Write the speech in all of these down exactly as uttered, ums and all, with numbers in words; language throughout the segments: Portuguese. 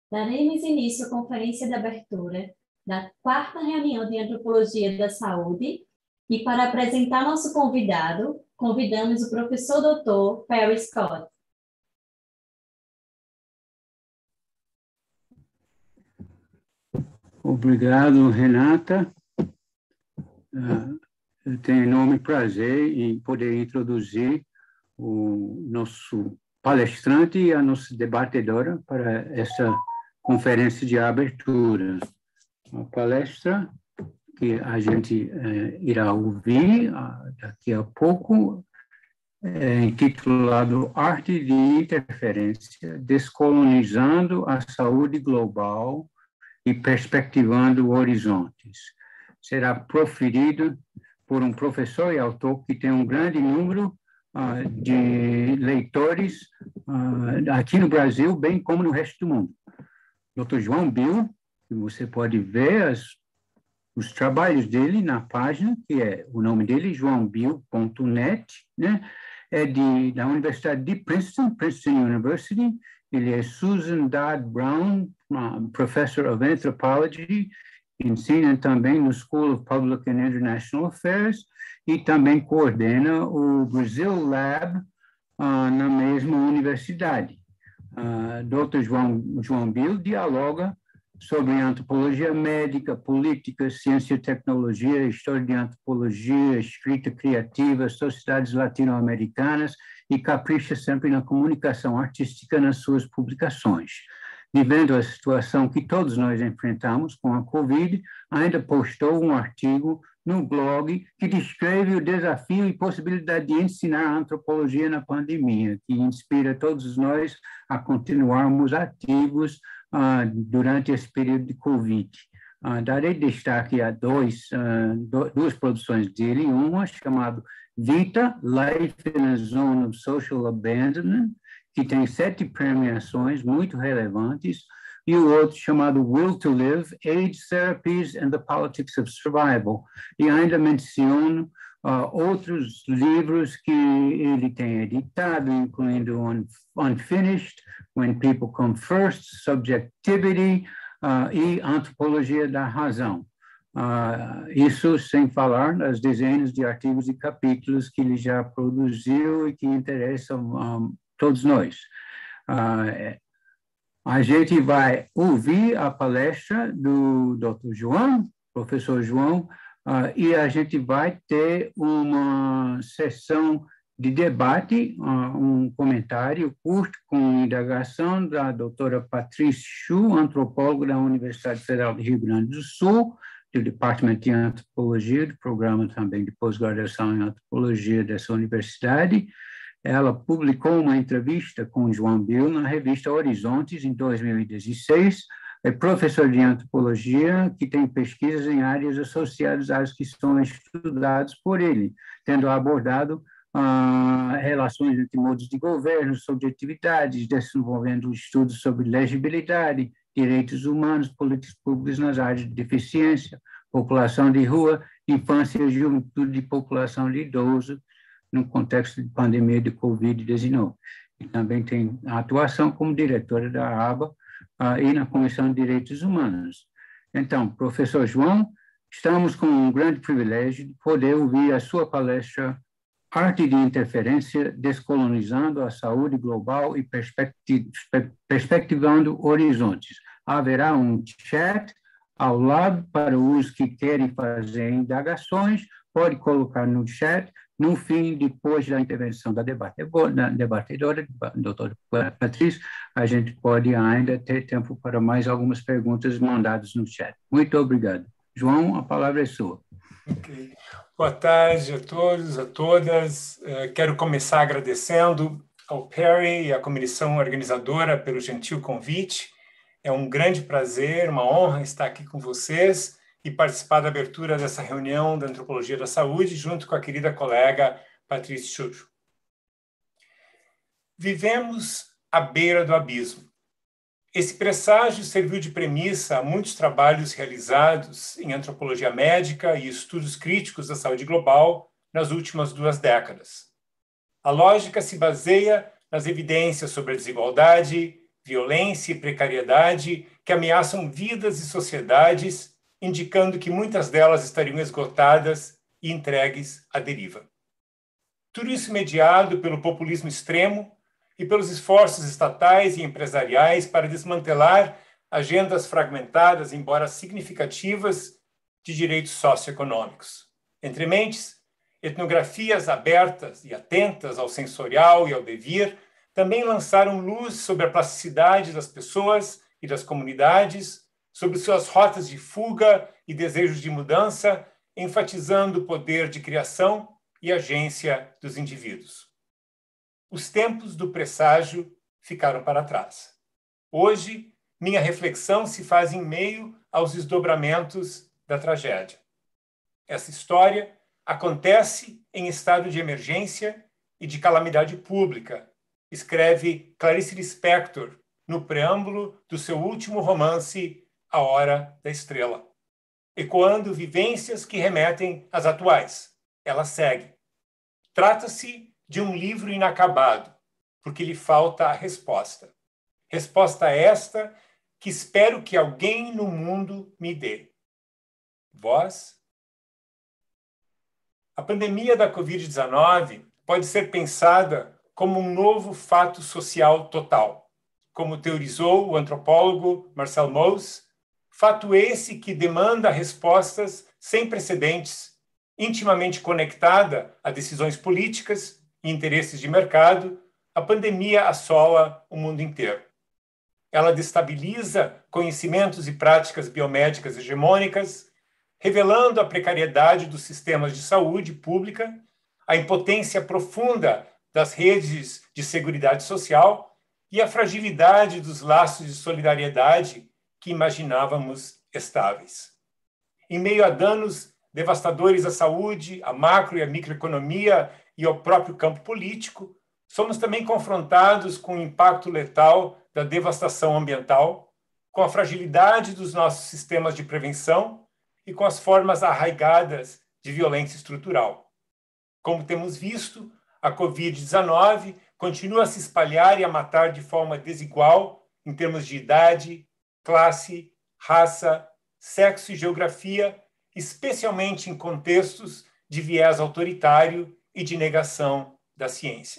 Daremos início à conferência de abertura da quarta reunião de Antropologia da Saúde e, para apresentar nosso convidado, convidamos o professor doutor Perry Scott. Obrigado, Renata. Eu tenho enorme prazer em poder introduzir o nosso palestrante e a nossa debatedora para essa conferência de abertura. Uma palestra que a gente eh, irá ouvir ah, daqui a pouco, é intitulado Arte de Interferência, Descolonizando a Saúde Global e Perspectivando Horizontes. Será proferido por um professor e autor que tem um grande número uh, de leitores uh, aqui no Brasil, bem como no resto do mundo. doutor João Bill, que você pode ver as, os trabalhos dele na página, que é o nome dele, joão bill ponto net, né? É de, da Universidade de Princeton, Princeton University. Ele é Susan Dodd Brown, uh, Professor of Anthropology, ensina também no School of Public and International Affairs e também coordena o Brazil Lab uh, na mesma universidade. Uh, doutor João, João Bill dialoga sobre antropologia médica, política, ciência e tecnologia, história de antropologia, escrita criativa, sociedades latino-americanas e capricha sempre na comunicação artística nas suas publicações. Vivendo a situação que todos nós enfrentamos com a Covid, ainda postou um artigo no blog que descreve o desafio e possibilidade de ensinar antropologia na pandemia, que inspira todos nós a continuarmos ativos uh, durante esse período de Covid. Uh, darei destaque a dois, uh, do, duas produções dele, uma chamada Vita, Life in a Zone of Social Abandonment, que tem sete premiações muito relevantes, e o outro chamado Will to Live, Age Therapies and the Politics of Survival. E ainda menciono uh, outros livros que ele tem editado, incluindo Un Unfinished, When People Come First, Subjectivity uh, e Antropologia da Razão. Uh, isso sem falar nas dezenas de artigos e capítulos que ele já produziu e que interessam um, todos nós. Uh, a gente vai ouvir a palestra do doutor João, professor João, uh, e a gente vai ter uma sessão de debate, uh, um comentário curto com indagação da doutora Patrícia Chu, antropóloga da Universidade Federal do Rio Grande do Sul, do Departamento de Antropologia, do programa também de pós-graduação em Antropologia dessa universidade. Ela publicou uma entrevista com João Bill na revista Horizontes, em dois mil e dezesseis. É professor de antropologia que tem pesquisas em áreas associadas às que são estudadas por ele, tendo abordado ah, relações entre modos de governo, subjetividades, desenvolvendo estudos sobre legibilidade, direitos humanos, políticas públicas nas áreas de deficiência, população de rua, infância e juventude e população de idosos, no contexto de pandemia de covid dezenove. E também tem a atuação como diretora da A B A uh, e na Comissão de Direitos Humanos. Então, professor João, estamos com um grande privilégio de poder ouvir a sua palestra Arte de Interferência, Descolonizando a Saúde Global e Perspecti Perspectivando Horizontes. Haverá um chat ao lado para os que querem fazer indagações, pode colocar no chat. No fim, depois da intervenção da, debate, da debatedora, doutora Patrícia, a gente pode ainda ter tempo para mais algumas perguntas mandadas no chat. Muito obrigado. João, a palavra é sua. Okay. Boa tarde a todos, a todas. Uh, quero começar agradecendo ao Perry e à comissão organizadora pelo gentil convite. É um grande prazer, uma honra estar aqui com vocês e participar da abertura dessa reunião da Antropologia da Saúde, junto com a querida colega Patrícia Chu. Vivemos à beira do abismo. Esse presságio serviu de premissa a muitos trabalhos realizados em antropologia médica e estudos críticos da saúde global nas últimas duas décadas. A lógica se baseia nas evidências sobre a desigualdade, violência e precariedade que ameaçam vidas e sociedades, indicando que muitas delas estariam esgotadas e entregues à deriva. Tudo isso mediado pelo populismo extremo e pelos esforços estatais e empresariais para desmantelar agendas fragmentadas, embora significativas, de direitos socioeconômicos. Entre mentes, etnografias abertas e atentas ao sensorial e ao devir também lançaram luz sobre a plasticidade das pessoas e das comunidades, sobre suas rotas de fuga e desejos de mudança, enfatizando o poder de criação e agência dos indivíduos. Os tempos do presságio ficaram para trás. Hoje, minha reflexão se faz em meio aos desdobramentos da tragédia. Essa história acontece em estado de emergência e de calamidade pública, escreve Clarice Lispector no preâmbulo do seu último romance, A Hora da Estrela, ecoando vivências que remetem às atuais. Ela segue. Trata-se de um livro inacabado, porque lhe falta a resposta. Resposta esta que espero que alguém no mundo me dê. Vós? A pandemia da covid dezenove pode ser pensada como um novo fato social total, como teorizou o antropólogo Marcel Mauss, fato esse que demanda respostas sem precedentes, intimamente conectada a decisões políticas e interesses de mercado. A pandemia assola o mundo inteiro. Ela destabiliza conhecimentos e práticas biomédicas hegemônicas, revelando a precariedade dos sistemas de saúde pública, a impotência profunda das redes de seguridade social e a fragilidade dos laços de solidariedade que imaginávamos estáveis. Em meio a danos devastadores à saúde, à macro e à microeconomia e ao próprio campo político, somos também confrontados com o impacto letal da devastação ambiental, com a fragilidade dos nossos sistemas de prevenção e com as formas arraigadas de violência estrutural. Como temos visto, a covid dezenove continua a se espalhar e a matar de forma desigual em termos de idade, classe, raça, sexo e geografia, especialmente em contextos de viés autoritário e de negação da ciência.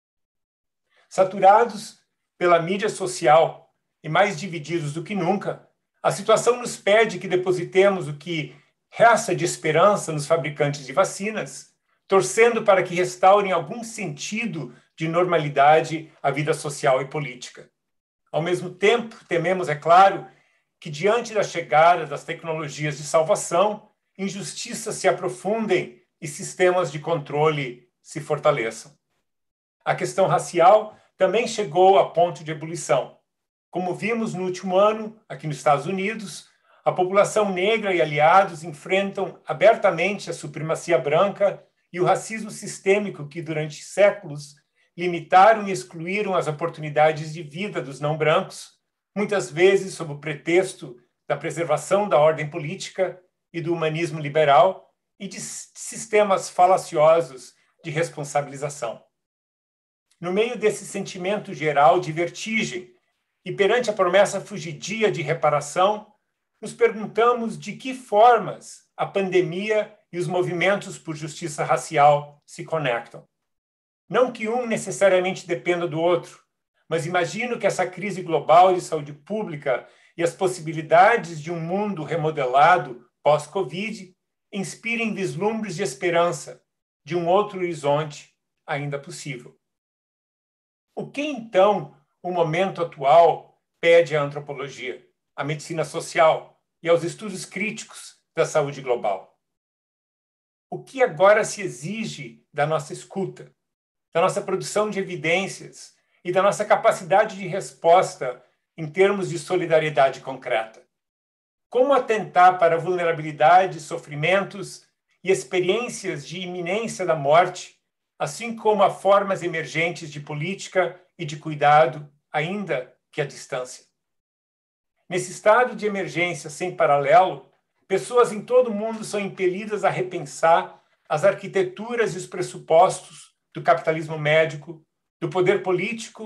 Saturados pela mídia social e mais divididos do que nunca, a situação nos pede que depositemos o que resta de esperança nos fabricantes de vacinas, torcendo para que restaurem algum sentido de normalidade à vida social e política. Ao mesmo tempo, tememos, é claro, que diante da chegada das tecnologias de salvação, injustiças se aprofundem e sistemas de controle se fortaleçam. A questão racial também chegou a ponto de ebulição. Como vimos no último ano, aqui nos Estados Unidos, a população negra e aliados enfrentam abertamente a supremacia branca e o racismo sistêmico que, durante séculos, limitaram e excluíram as oportunidades de vida dos não-brancos, muitas vezes sob o pretexto da preservação da ordem política e do humanismo liberal e de sistemas falaciosos de responsabilização. No meio desse sentimento geral de vertigem e perante a promessa fugidia de reparação, nos perguntamos de que formas a pandemia e os movimentos por justiça racial se conectam. Não que um necessariamente dependa do outro, mas imagino que essa crise global de saúde pública e as possibilidades de um mundo remodelado pós-Covid inspirem vislumbres de esperança de um outro horizonte ainda possível. O que, então, o momento atual pede à antropologia, à medicina social e aos estudos críticos da saúde global? O que agora se exige da nossa escuta, da nossa produção de evidências e da nossa capacidade de resposta em termos de solidariedade concreta? Como atentar para vulnerabilidades, sofrimentos e experiências de iminência da morte, assim como a formas emergentes de política e de cuidado, ainda que à distância? Nesse estado de emergência sem paralelo, pessoas em todo o mundo são impelidas a repensar as arquiteturas e os pressupostos do capitalismo médico, do poder político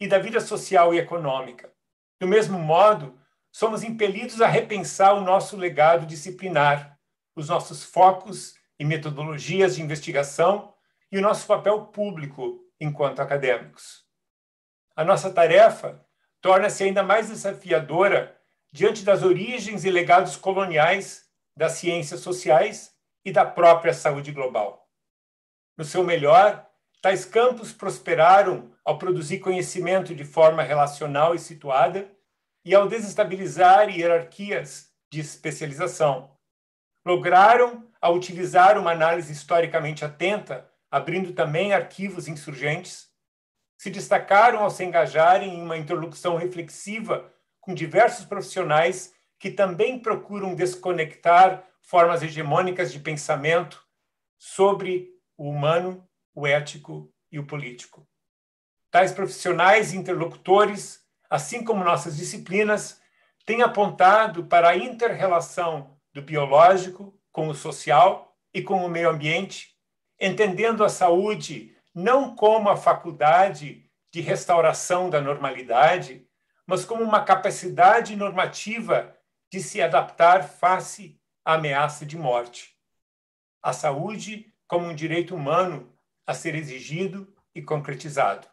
e da vida social e econômica. Do mesmo modo, somos impelidos a repensar o nosso legado disciplinar, os nossos focos e metodologias de investigação e o nosso papel público enquanto acadêmicos. A nossa tarefa torna-se ainda mais desafiadora diante das origens e legados coloniais das ciências sociais e da própria saúde global. No seu melhor, tais campos prosperaram ao produzir conhecimento de forma relacional e situada e ao desestabilizar hierarquias de especialização. Lograram, ao utilizar uma análise historicamente atenta, abrindo também arquivos insurgentes, se destacaram ao se engajarem em uma interlocução reflexiva com diversos profissionais que também procuram desconectar formas hegemônicas de pensamento sobre o humano, o ético e o político. Tais profissionais e interlocutores, assim como nossas disciplinas, têm apontado para a inter-relação do biológico com o social e com o meio ambiente, entendendo a saúde não como a faculdade de restauração da normalidade, mas como uma capacidade normativa de se adaptar face à ameaça de morte. A saúde como um direito humano a ser exigido e concretizado.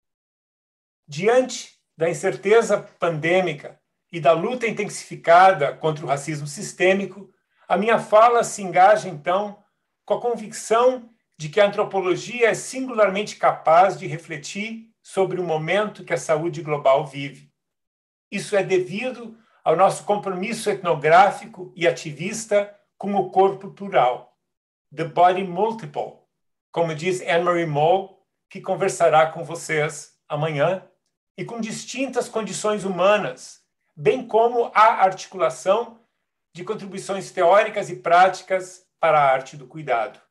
Diante da incerteza pandêmica e da luta intensificada contra o racismo sistêmico, a minha fala se engaja, então, com a convicção de que a antropologia é singularmente capaz de refletir sobre o momento que a saúde global vive. Isso é devido ao nosso compromisso etnográfico e ativista com o corpo plural, the body multiple, como diz Anne-Marie Moll, que conversará com vocês amanhã, e com distintas condições humanas, bem como a articulação de contribuições teóricas e práticas para a arte do cuidado.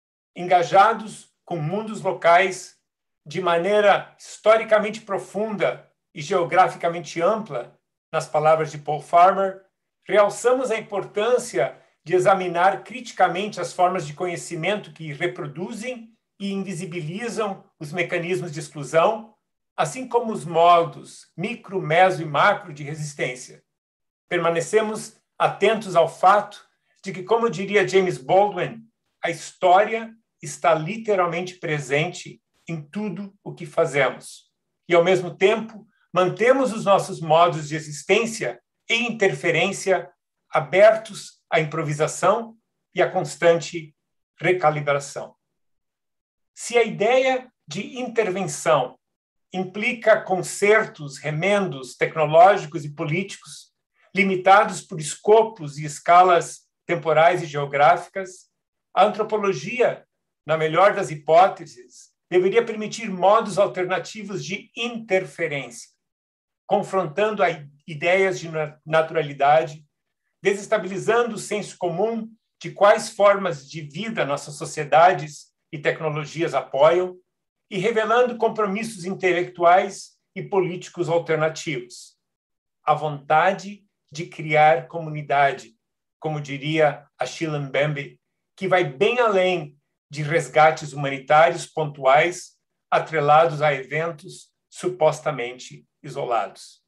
Engajados com mundos locais de maneira historicamente profunda e geograficamente ampla, nas palavras de Paul Farmer, realçamos a importância de examinar criticamente as formas de conhecimento que reproduzem e invisibilizam os mecanismos de exclusão, assim como os modos micro, meso e macro de resistência. Permanecemos atentos ao fato de que, como diria James Baldwin, a história está literalmente presente em tudo o que fazemos. E, ao mesmo tempo, mantemos os nossos modos de existência e interferência abertos à improvisação e à constante recalibração. Se a ideia de intervenção implica concertos, remendos tecnológicos e políticos limitados por escopos e escalas temporais e geográficas, a antropologia, na melhor das hipóteses, deveria permitir modos alternativos de interferência, confrontando ideias de naturalidade, desestabilizando o senso comum de quais formas de vida nossas sociedades e tecnologias apoiam e revelando compromissos intelectuais e políticos alternativos. A vontade de criar comunidade, como diria Achille Mbembe, que vai bem além de resgates humanitários pontuais atrelados a eventos supostamente isolados.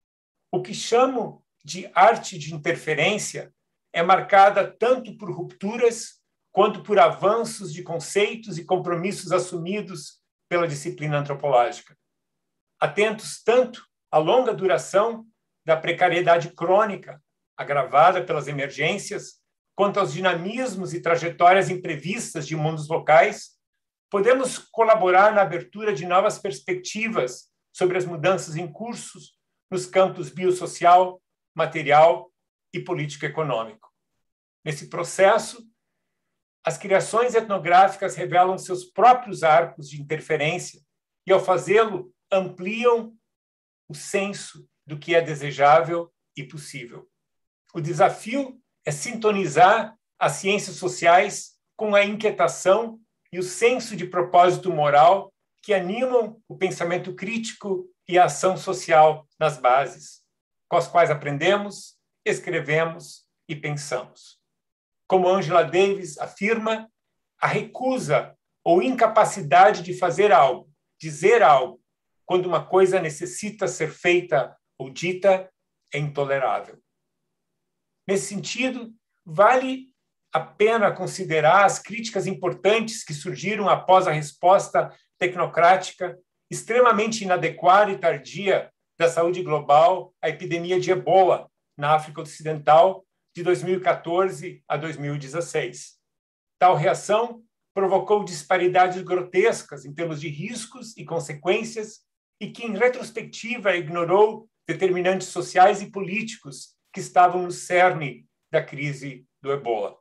O que chamo de arte de interferência é marcada tanto por rupturas quanto por avanços de conceitos e compromissos assumidos pela disciplina antropológica. Atentos tanto à longa duração da precariedade crônica, agravada pelas emergências, quanto aos dinamismos e trajetórias imprevistas de mundos locais, podemos colaborar na abertura de novas perspectivas sobre as mudanças em curso nos campos biosocial, material e político-econômico. Nesse processo, as criações etnográficas revelam seus próprios arcos de interferência e, ao fazê-lo, ampliam o senso do que é desejável e possível. O desafio é sintonizar as ciências sociais com a inquietação e o senso de propósito moral que animam o pensamento crítico e a ação social nas bases, com as quais aprendemos, escrevemos e pensamos. Como Angela Davis afirma, a recusa ou incapacidade de fazer algo, dizer algo, quando uma coisa necessita ser feita ou dita, é intolerável. Nesse sentido, vale a pena considerar as críticas importantes que surgiram após a resposta tecnocrática extremamente inadequada e tardia da saúde global à epidemia de Ebola na África Ocidental de dois mil e quatorze a dois mil e dezesseis. Tal reação provocou disparidades grotescas em termos de riscos e consequências e que, em retrospectiva, ignorou determinantes sociais e políticos que estavam no cerne da crise do Ebola.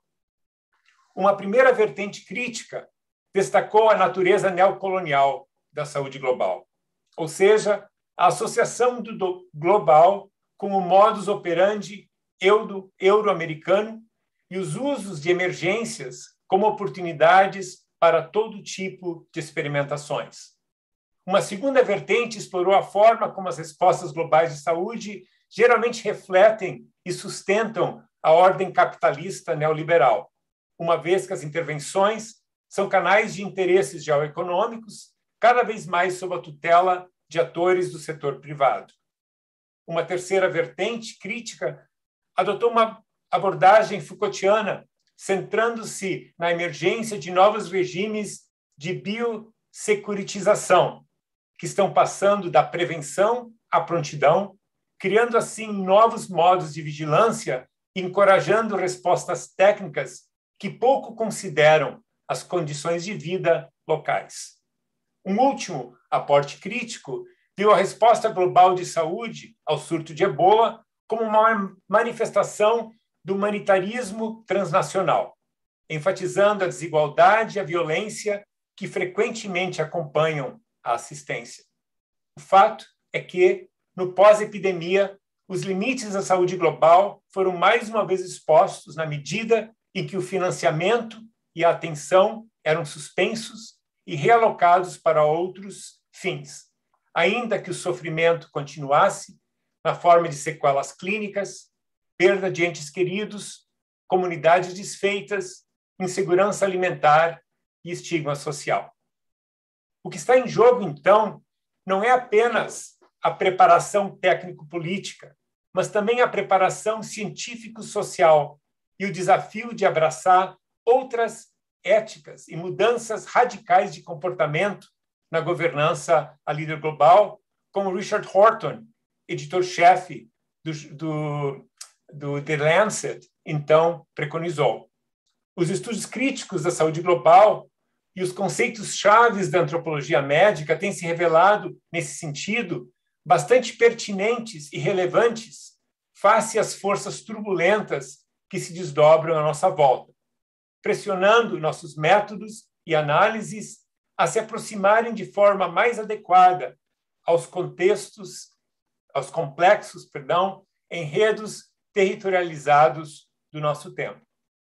Uma primeira vertente crítica destacou a natureza neocolonial da saúde global, ou seja, a associação do global com o modus operandi euro-americano e os usos de emergências como oportunidades para todo tipo de experimentações. Uma segunda vertente explorou a forma como as respostas globais de saúde geralmente refletem e sustentam a ordem capitalista neoliberal, uma vez que as intervenções são canais de interesses geoeconômicos, cada vez mais sob a tutela de atores do setor privado. Uma terceira vertente crítica adotou uma abordagem Foucaultiana, centrando-se na emergência de novos regimes de biosecuritização, que estão passando da prevenção à prontidão, criando assim novos modos de vigilância e encorajando respostas técnicas que pouco consideram as condições de vida locais. Um último aporte crítico viu a resposta global de saúde ao surto de Ebola como uma manifestação do humanitarismo transnacional, enfatizando a desigualdade e a violência que frequentemente acompanham a assistência. O fato é que, no pós-epidemia, os limites da saúde global foram mais uma vez expostos na medida em que o financiamento e a atenção eram suspensos e realocados para outros fins, ainda que o sofrimento continuasse na forma de sequelas clínicas, perda de entes queridos, comunidades desfeitas, insegurança alimentar e estigma social. O que está em jogo, então, não é apenas a preparação técnico-política, mas também a preparação científico-social e o desafio de abraçar outras éticas e mudanças radicais de comportamento na governança a líder global, como Richard Horton, editor-chefe do, do, do The Lancet, então preconizou. Os estudos críticos da saúde global e os conceitos chaves da antropologia médica têm se revelado, nesse sentido, bastante pertinentes e relevantes face às forças turbulentas que se desdobram à nossa volta, pressionando nossos métodos e análises a se aproximarem de forma mais adequada aos contextos, aos complexos, perdão, enredos territorializados do nosso tempo.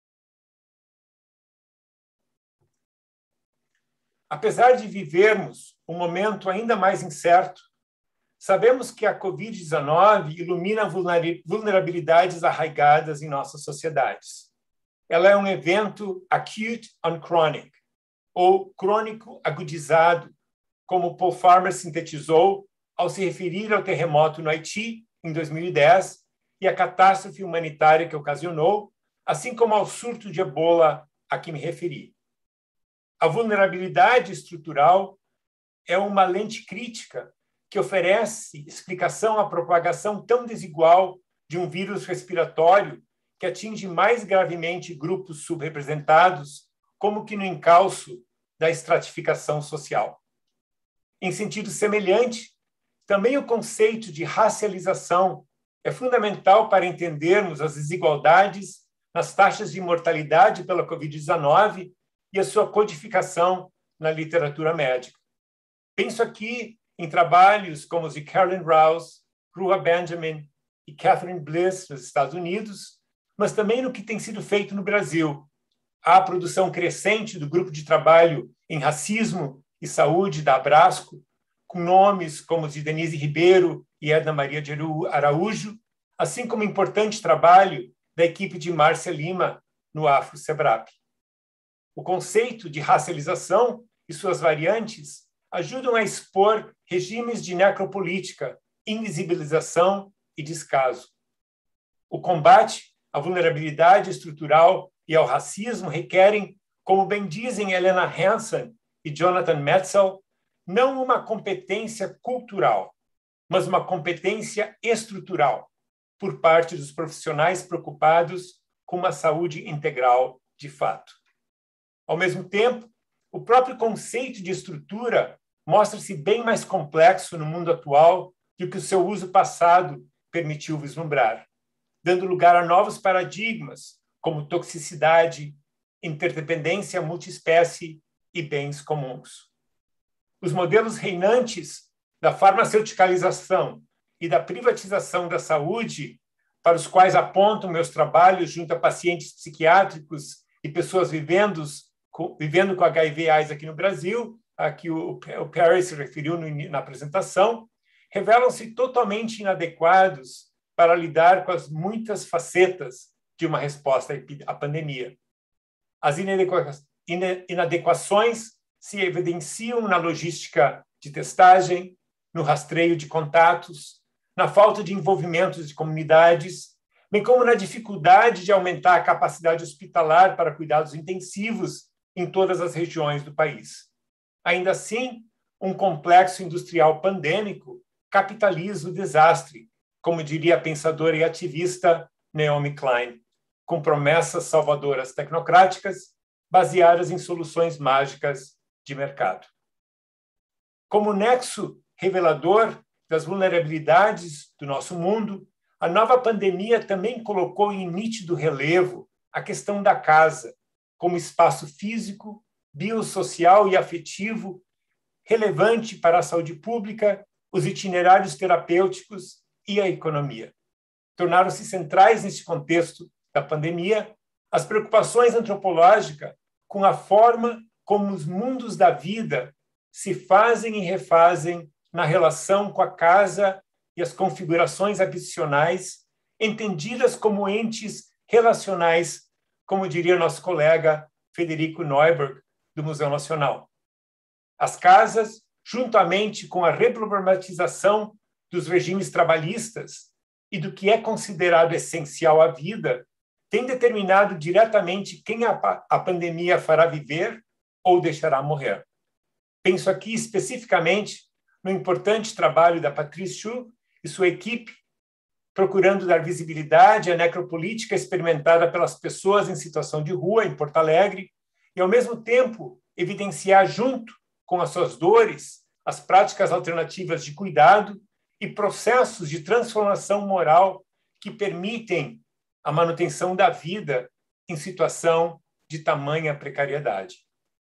Apesar de vivermos um momento ainda mais incerto, sabemos que a covid dezenove ilumina vulnerabilidades arraigadas em nossas sociedades. Ela é um evento acute on chronic, ou crônico agudizado, como Paul Farmer sintetizou ao se referir ao terremoto no Haiti, em dois mil e dez, e a catástrofe humanitária que ocasionou, assim como ao surto de Ebola a que me referi. A vulnerabilidade estrutural é uma lente crítica que oferece explicação à propagação tão desigual de um vírus respiratório que atinge mais gravemente grupos subrepresentados, como que no encalço da estratificação social. Em sentido semelhante, também o conceito de racialização é fundamental para entendermos as desigualdades nas taxas de mortalidade pela covid dezenove e a sua codificação na literatura médica. Penso aqui em trabalhos como os de Carolyn Rouse, Ruha Benjamin e Catherine Bliss, nos Estados Unidos, mas também no que tem sido feito no Brasil. Há a produção crescente do grupo de trabalho em racismo e saúde da Abrasco, com nomes como os de Denise Ribeiro e Edna Maria de Araújo, assim como importante trabalho da equipe de Márcia Lima no Afro-Sebrap. O conceito de racialização e suas variantes ajudam a expor regimes de necropolítica, invisibilização e descaso. O combate à vulnerabilidade estrutural e ao racismo requerem, como bem dizem Helena Hansen e Jonathan Metzl, não uma competência cultural, mas uma competência estrutural por parte dos profissionais preocupados com uma saúde integral de fato. Ao mesmo tempo, o próprio conceito de estrutura mostra-se bem mais complexo no mundo atual do que o seu uso passado permitiu vislumbrar, dando lugar a novos paradigmas, como toxicidade, interdependência multiespécie e bens comuns. Os modelos reinantes da farmaceuticalização e da privatização da saúde, para os quais apontam meus trabalhos junto a pacientes psiquiátricos e pessoas vivendo, vivendo com H I V AIDS aqui no Brasil, a que o Perry se referiu na apresentação, revelam-se totalmente inadequados para lidar com as muitas facetas de uma resposta à pandemia. As inadequações se evidenciam na logística de testagem, no rastreio de contatos, na falta de envolvimento de comunidades, bem como na dificuldade de aumentar a capacidade hospitalar para cuidados intensivos em todas as regiões do país. Ainda assim, um complexo industrial pandêmico capitaliza o desastre, como diria a pensadora e ativista Naomi Klein, com promessas salvadoras tecnocráticas baseadas em soluções mágicas de mercado. Como nexo revelador das vulnerabilidades do nosso mundo, a nova pandemia também colocou em nítido relevo a questão da casa, como espaço físico, biosocial e afetivo, relevante para a saúde pública, os itinerários terapêuticos e a economia. Tornaram-se centrais nesse contexto da pandemia as preocupações antropológicas com a forma como os mundos da vida se fazem e refazem na relação com a casa e as configurações habitacionais, entendidas como entes relacionais, como diria nosso colega Federico Neuberg, do Museu Nacional. As casas, juntamente com a reproblematização dos regimes trabalhistas e do que é considerado essencial à vida, têm determinado diretamente quem a, a pandemia fará viver ou deixará morrer. Penso aqui especificamente no importante trabalho da Patrice Chu e sua equipe, procurando dar visibilidade à necropolítica experimentada pelas pessoas em situação de rua em Porto Alegre e, ao mesmo tempo, evidenciar junto com as suas dores as práticas alternativas de cuidado e processos de transformação moral que permitem a manutenção da vida em situação de tamanha precariedade.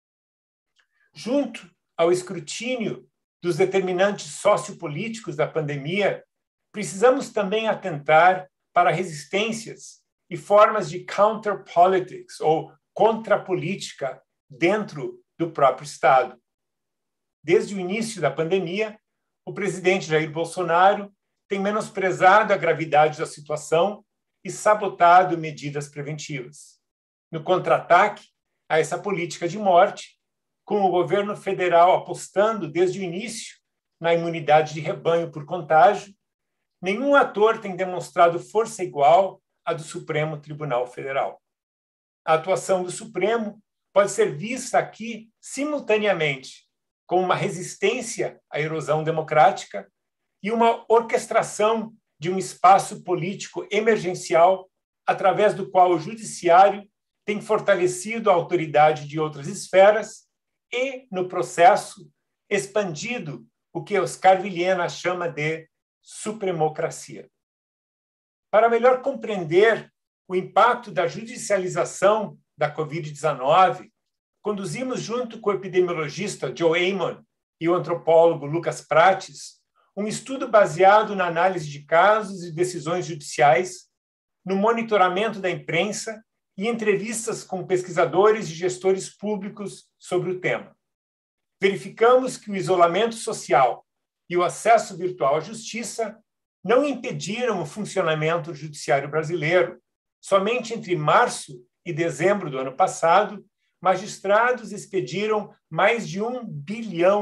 Junto ao escrutínio dos determinantes sociopolíticos da pandemia, precisamos também atentar para resistências e formas de counterpolitics, ou contrapolítica, dentro do próprio Estado. Desde o início da pandemia, o presidente Jair Bolsonaro tem menosprezado a gravidade da situação e sabotado medidas preventivas. No contra-ataque a essa política de morte, com o governo federal apostando desde o início na imunidade de rebanho por contágio, nenhum ator tem demonstrado força igual à do Supremo Tribunal Federal. A atuação do Supremo pode ser vista aqui simultaneamente como uma resistência à erosão democrática e uma orquestração de um espaço político emergencial através do qual o judiciário tem fortalecido a autoridade de outras esferas e, no processo, expandido o que Oscar Vilhena chama de supremocracia. Para melhor compreender o impacto da judicialização da covid dezenove, conduzimos, junto com o epidemiologista Joe Amon e o antropólogo Lucas Prates, um estudo baseado na análise de casos e decisões judiciais, no monitoramento da imprensa e entrevistas com pesquisadores e gestores públicos sobre o tema. Verificamos que o isolamento social e o acesso virtual à justiça não impediram o funcionamento do judiciário brasileiro. Somente entre março e dezembro do ano passado, magistrados expediram mais de um bilhão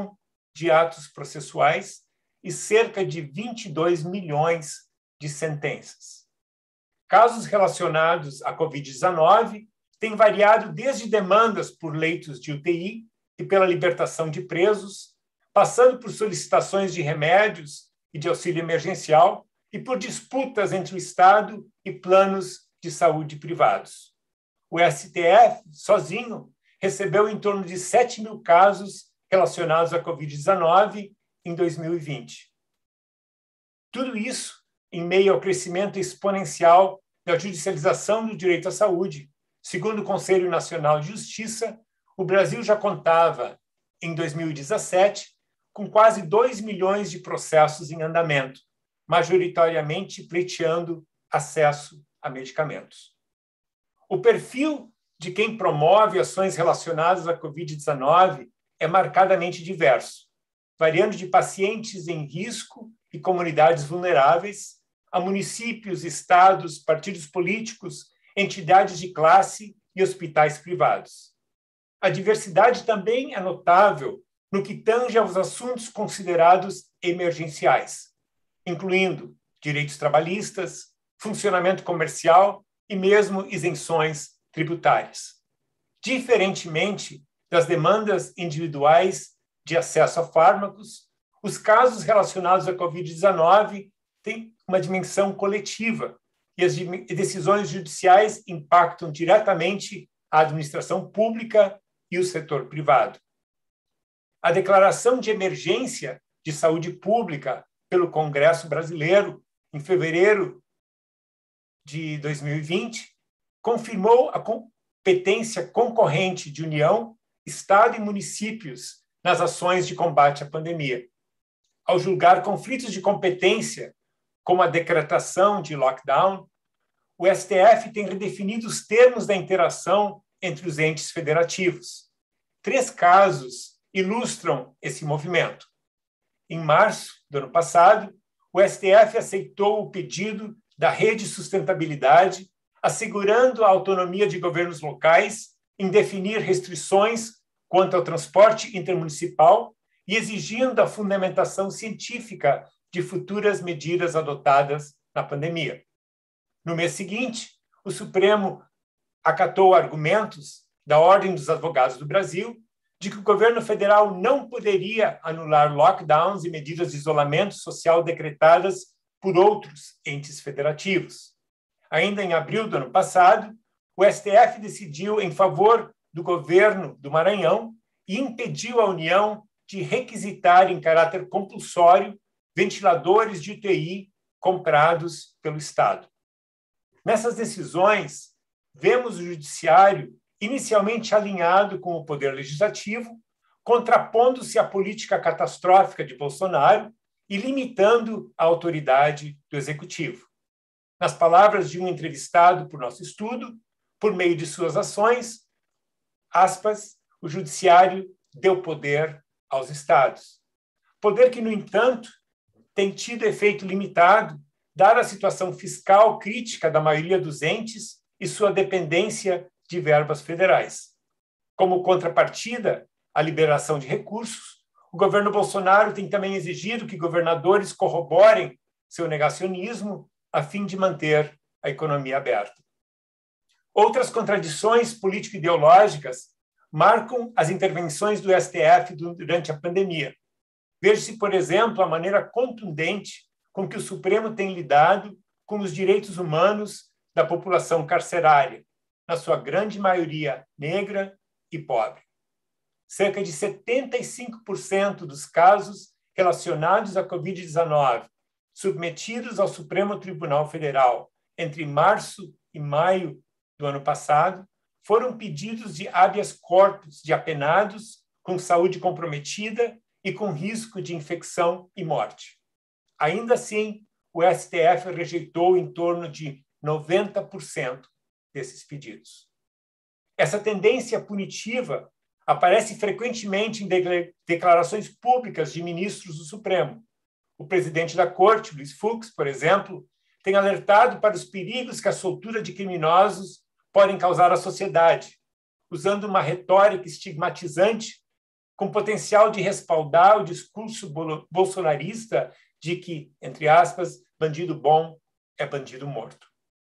de atos processuais e cerca de vinte e dois milhões de sentenças. Casos relacionados à covid dezenove têm variado desde demandas por leitos de U T I e pela libertação de presos, passando por solicitações de remédios e de auxílio emergencial e por disputas entre o Estado e planos de saúde privados. O S T F, sozinho, recebeu em torno de sete mil casos relacionados à covid dezenove em dois mil e vinte. Tudo isso em meio ao crescimento exponencial da judicialização do direito à saúde. Segundo o Conselho Nacional de Justiça, o Brasil já contava, em dois mil e dezessete, com quase dois milhões de processos em andamento, majoritariamente pleiteando acesso a medicamentos. O perfil de quem promove ações relacionadas à covid dezenove é marcadamente diverso, variando de pacientes em risco e comunidades vulneráveis a municípios, estados, partidos políticos, entidades de classe e hospitais privados. A diversidade também é notável no que tange aos assuntos considerados emergenciais, incluindo direitos trabalhistas, funcionamento comercial e mesmo isenções tributárias. Diferentemente das demandas individuais de acesso a fármacos, os casos relacionados à covid dezenove têm uma dimensão coletiva e as decisões judiciais impactam diretamente a administração pública e o setor privado. A declaração de emergência de saúde pública pelo Congresso Brasileiro, em fevereiro de dois mil e vinte, confirmou a competência concorrente de União, Estado e municípios nas ações de combate à pandemia. Ao julgar conflitos de competência, como a decretação de lockdown, o S T F tem redefinido os termos da interação entre os entes federativos. Três casos ilustram esse movimento. Em março do ano passado, o S T F aceitou o pedido da Rede Sustentabilidade, assegurando a autonomia de governos locais em definir restrições quanto ao transporte intermunicipal e exigindo a fundamentação científica de futuras medidas adotadas na pandemia. No mês seguinte, o Supremo acatou argumentos da Ordem dos Advogados do Brasil de que o governo federal não poderia anular lockdowns e medidas de isolamento social decretadas por outros entes federativos. Ainda em abril do ano passado, o S T F decidiu em favor do governo do Maranhão e impediu a União de requisitar em caráter compulsório ventiladores de U T I comprados pelo Estado. Nessas decisões, vemos o Judiciário inicialmente alinhado com o Poder Legislativo, contrapondo-se à política catastrófica de Bolsonaro e limitando a autoridade do Executivo. Nas palavras de um entrevistado por nosso estudo, por meio de suas ações, aspas, o Judiciário deu poder aos Estados. Poder que, no entanto, tem tido efeito limitado, dada a situação fiscal crítica da maioria dos entes e sua dependência de verbas federais. Como contrapartida à liberação de recursos, o governo Bolsonaro tem também exigido que governadores corroborem seu negacionismo a fim de manter a economia aberta. Outras contradições político-ideológicas marcam as intervenções do S T F durante a pandemia. Veja-se, por exemplo, a maneira contundente com que o Supremo tem lidado com os direitos humanos da população carcerária, na sua grande maioria negra e pobre. Cerca de setenta e cinco por cento dos casos relacionados à covid dezenove, submetidos ao Supremo Tribunal Federal entre março e maio do ano passado, foram pedidos de habeas corpus de apenados com saúde comprometida e com risco de infecção e morte. Ainda assim, o S T F rejeitou em torno de noventa por cento desses pedidos. Essa tendência punitiva aparece frequentemente em declarações públicas de ministros do Supremo. O presidente da Corte, Luiz Fux, por exemplo, tem alertado para os perigos que a soltura de criminosos podem causar à sociedade, usando uma retórica estigmatizante com potencial de respaldar o discurso bolsonarista de que, entre aspas, bandido bom é bandido morto.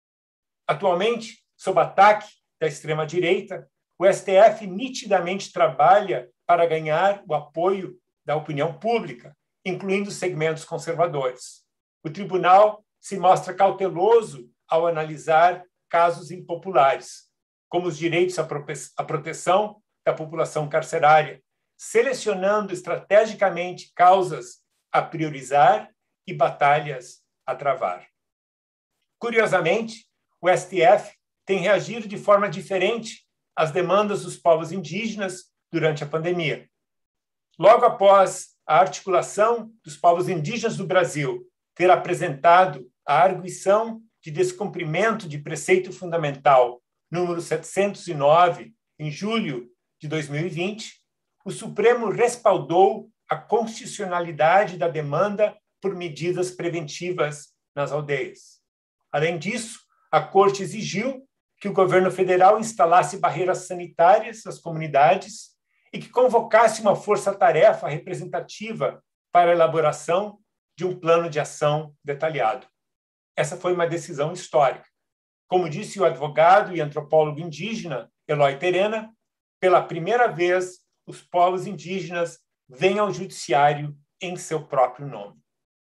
Atualmente, sob ataque da extrema-direita, o S T F nitidamente trabalha para ganhar o apoio da opinião pública, incluindo segmentos conservadores. O tribunal se mostra cauteloso ao analisar casos impopulares, como os direitos à proteção da população carcerária, selecionando estrategicamente causas a priorizar e batalhas a travar. Curiosamente, o S T F tem reagido de forma diferente às demandas dos povos indígenas durante a pandemia. Logo após a articulação dos povos indígenas do Brasil ter apresentado a arguição de descumprimento de preceito fundamental número setecentos e nove, em julho de dois mil e vinte, o Supremo respaldou a constitucionalidade da demanda por medidas preventivas nas aldeias. Além disso, a Corte exigiu que o governo federal instalasse barreiras sanitárias nas comunidades e que convocasse uma força-tarefa representativa para a elaboração de um plano de ação detalhado. Essa foi uma decisão histórica. Como disse o advogado e antropólogo indígena Eloy Terena, pela primeira vez, os povos indígenas vêm ao judiciário em seu próprio nome.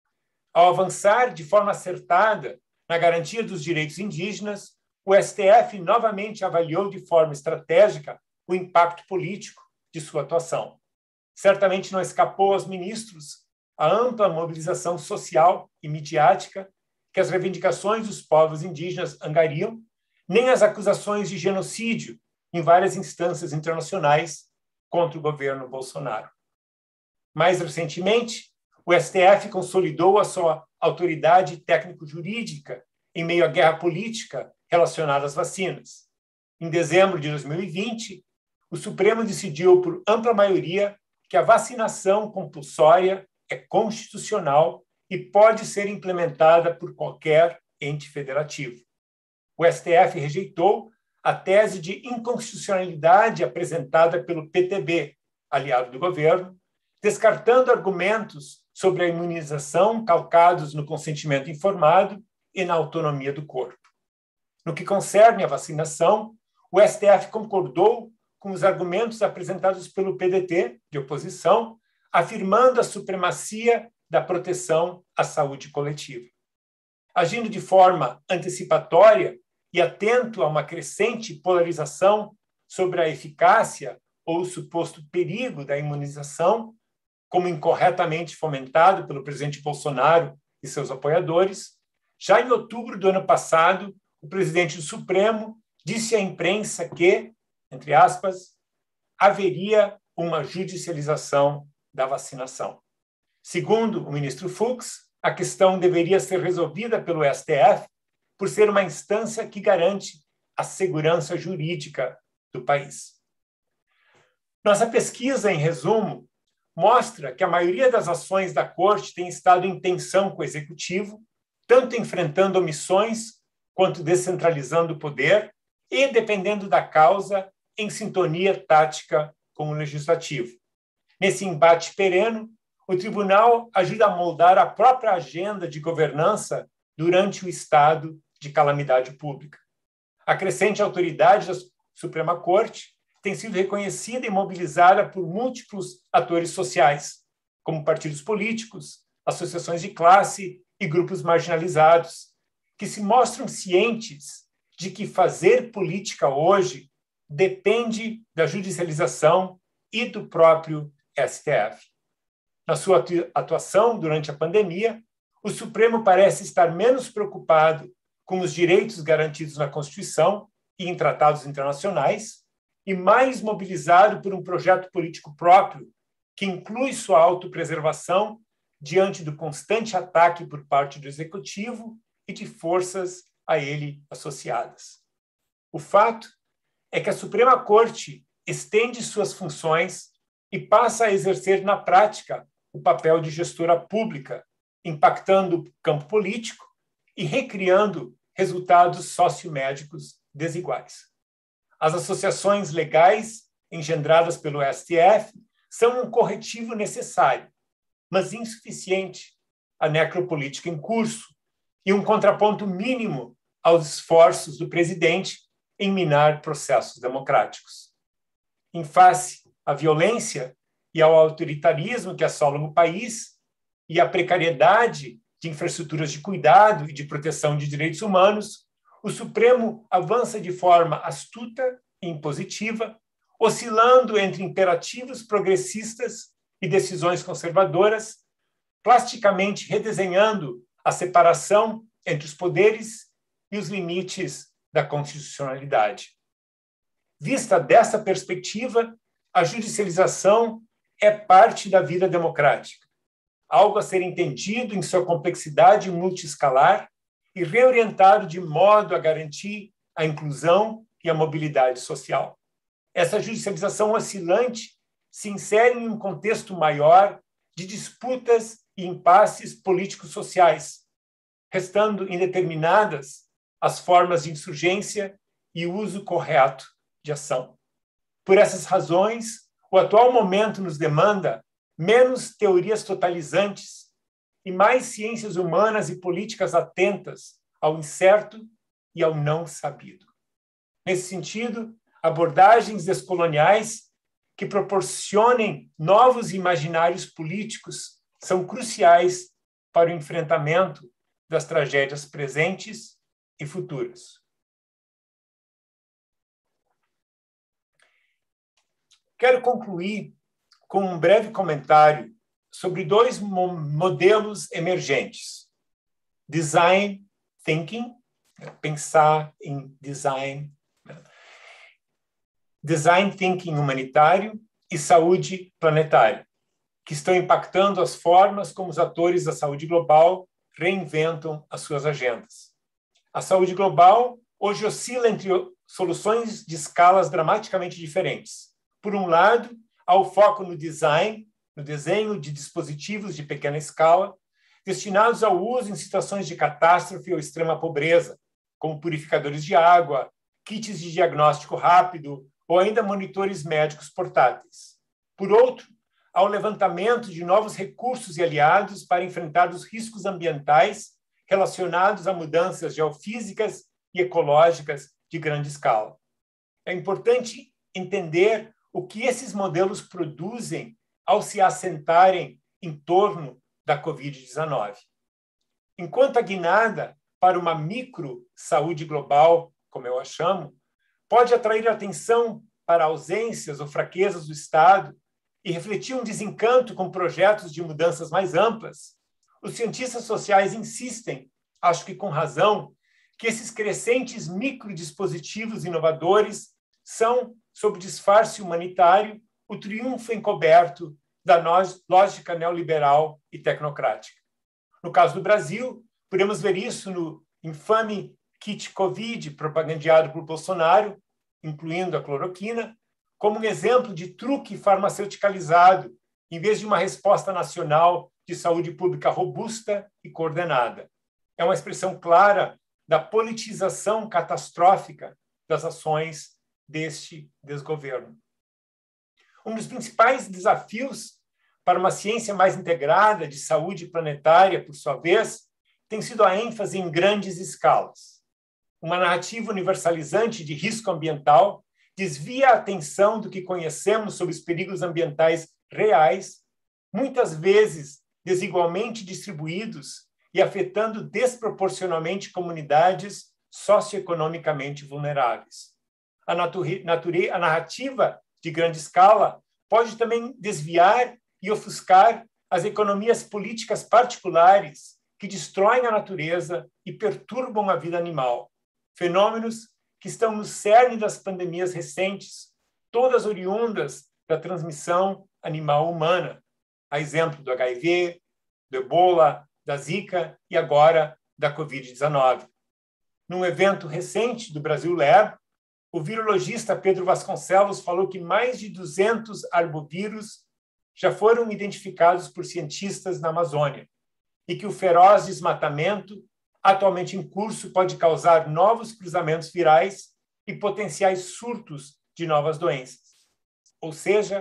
Ao avançar de forma acertada na garantia dos direitos indígenas, o S T F novamente avaliou de forma estratégica o impacto político de sua atuação. Certamente não escapou aos ministros a ampla mobilização social e midiática que as reivindicações dos povos indígenas angariam, nem as acusações de genocídio em várias instâncias internacionais contra o governo Bolsonaro. Mais recentemente, o S T F consolidou a sua autoridade técnico-jurídica em meio à guerra política relacionada às vacinas. Em dezembro de dois mil e vinte, o Supremo decidiu por ampla maioria que a vacinação compulsória é constitucional e pode ser implementada por qualquer ente federativo. O S T F rejeitou a tese de inconstitucionalidade apresentada pelo P T B, aliado do governo, descartando argumentos sobre a imunização calcados no consentimento informado e na autonomia do corpo. No que concerne à vacinação, o S T F concordou com os argumentos apresentados pelo P D T, de oposição, afirmando a supremacia da proteção à saúde coletiva. Agindo de forma antecipatória e atento a uma crescente polarização sobre a eficácia ou o suposto perigo da imunização, como incorretamente fomentado pelo presidente Bolsonaro e seus apoiadores, já em outubro do ano passado, o presidente do Supremo disse à imprensa que, entre aspas, haveria uma judicialização da vacinação. Segundo o ministro Fux, a questão deveria ser resolvida pelo S T F por ser uma instância que garante a segurança jurídica do país. Nossa pesquisa, em resumo, mostra que a maioria das ações da Corte tem estado em tensão com o Executivo, tanto enfrentando omissões quanto descentralizando o poder e, dependendo da causa, em sintonia tática com o Legislativo. Nesse embate pereno, o Tribunal ajuda a moldar a própria agenda de governança durante o estado de calamidade pública. A crescente autoridade da Suprema Corte tem sido reconhecida e mobilizada por múltiplos atores sociais, como partidos políticos, associações de classe e grupos marginalizados, que se mostram cientes de que fazer política hoje depende da judicialização e do próprio S T F. Na sua atuação durante a pandemia, o Supremo parece estar menos preocupado com os direitos garantidos na Constituição e em tratados internacionais e mais mobilizado por um projeto político próprio que inclui sua autopreservação diante do constante ataque por parte do Executivo e de forças a ele associadas. O fato é que a Suprema Corte estende suas funções e passa a exercer na prática o papel de gestora pública, impactando o campo político e recriando resultados sociomédicos desiguais. As associações legais engendradas pelo S T F são um corretivo necessário, mas insuficiente à necropolítica em curso e um contraponto mínimo aos esforços do presidente em minar processos democráticos. Em face à violência e ao autoritarismo que assolam o país e à precariedade de infraestruturas de cuidado e de proteção de direitos humanos, o Supremo avança de forma astuta e impositiva, oscilando entre imperativos progressistas e decisões conservadoras, plasticamente redesenhando a separação entre os poderes e os limites da constitucionalidade. Vista dessa perspectiva, a judicialização é parte da vida democrática, algo a ser entendido em sua complexidade multiescalar e reorientado de modo a garantir a inclusão e a mobilidade social. Essa judicialização oscilante se insere em um contexto maior de disputas e impasses políticos sociais, restando indeterminadas as formas de insurgência e uso correto de ação. Por essas razões, o atual momento nos demanda menos teorias totalizantes e mais ciências humanas e políticas atentas ao incerto e ao não sabido. Nesse sentido, abordagens descoloniais que proporcionem novos imaginários políticos são cruciais para o enfrentamento das tragédias presentes e futuras. Quero concluir com um breve comentário sobre dois modelos emergentes: design thinking, pensar em design, design thinking humanitário e saúde planetária, que estão impactando as formas como os atores da saúde global reinventam as suas agendas. A saúde global hoje oscila entre soluções de escalas dramaticamente diferentes. Por um lado, há o foco no design, no desenho de dispositivos de pequena escala, destinados ao uso em situações de catástrofe ou extrema pobreza, como purificadores de água, kits de diagnóstico rápido ou ainda monitores médicos portáteis. Por outro, há o levantamento de novos recursos e aliados para enfrentar os riscos ambientais relacionados a mudanças geofísicas e ecológicas de grande escala. É importante entender o que esses modelos produzem ao se assentarem em torno da covid dezenove. Enquanto a guinada para uma micro-saúde global, como eu a chamo, pode atrair atenção para ausências ou fraquezas do Estado e refletir um desencanto com projetos de mudanças mais amplas, os cientistas sociais insistem, acho que com razão, que esses crescentes microdispositivos inovadores são, sob disfarce humanitário, o triunfo encoberto da lógica neoliberal e tecnocrática. No caso do Brasil, podemos ver isso no infame kit Covid propagandeado por Bolsonaro, incluindo a cloroquina, como um exemplo de truque farmaceuticalizado, em vez de uma resposta nacional de saúde pública robusta e coordenada. É uma expressão clara da politização catastrófica das ações deste desgoverno. Um dos principais desafios para uma ciência mais integrada de saúde planetária, por sua vez, tem sido a ênfase em grandes escalas. Uma narrativa universalizante de risco ambiental desvia a atenção do que conhecemos sobre os perigos ambientais reais, muitas vezes desigualmente distribuídos e afetando desproporcionalmente comunidades socioeconomicamente vulneráveis. A, nature, nature, a narrativa de grande escala pode também desviar e ofuscar as economias políticas particulares que destroem a natureza e perturbam a vida animal. Fenômenos que estão no cerne das pandemias recentes, todas oriundas da transmissão animal-humana, a exemplo do H I V, do Ebola, da Zika e agora da covid dezenove. Num evento recente do Brasil Lab, o virologista Pedro Vasconcelos falou que mais de duzentos arbovírus já foram identificados por cientistas na Amazônia e que o feroz desmatamento atualmente em curso pode causar novos cruzamentos virais e potenciais surtos de novas doenças. Ou seja,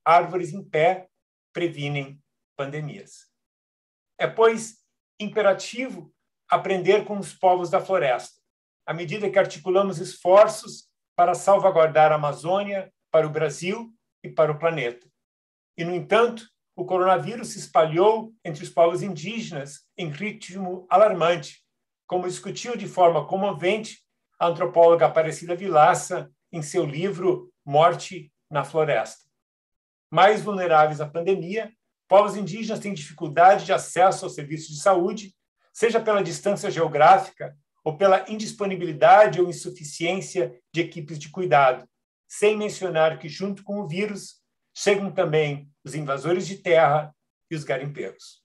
árvores em pé previnem pandemias. É, pois, imperativo aprender com os povos da floresta, à medida que articulamos esforços para salvaguardar a Amazônia, para o Brasil e para o planeta. E, no entanto, o coronavírus se espalhou entre os povos indígenas em ritmo alarmante, como discutiu de forma comovente a antropóloga Aparecida Vilaça em seu livro Morte na Floresta. Mais vulneráveis à pandemia, povos indígenas têm dificuldade de acesso aos serviços de saúde, seja pela distância geográfica ou pela indisponibilidade ou insuficiência de equipes de cuidado, sem mencionar que, junto com o vírus, chegam também os invasores de terra e os garimpeiros.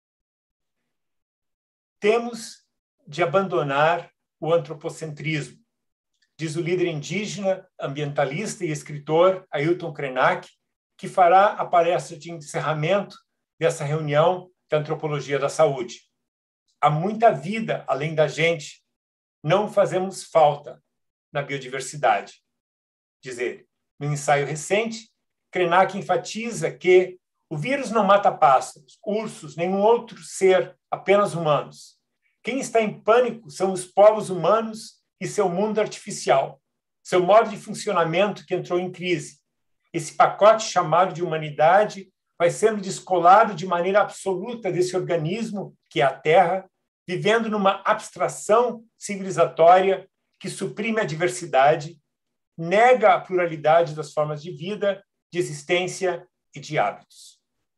Temos de abandonar o antropocentrismo, diz o líder indígena, ambientalista e escritor Ailton Krenak, que fará a palestra de encerramento dessa reunião da Antropologia da Saúde. Há muita vida além da gente, não fazemos falta na biodiversidade, diz ele. No ensaio recente, Krenak enfatiza que o vírus não mata pássaros, ursos, nenhum outro ser, apenas humanos. Quem está em pânico são os povos humanos e seu mundo artificial, seu modo de funcionamento que entrou em crise. Esse pacote chamado de humanidade vai sendo descolado de maneira absoluta desse organismo que é a Terra, vivendo numa abstração civilizatória que suprime a diversidade, nega a pluralidade das formas de vida, de existência e de hábitos.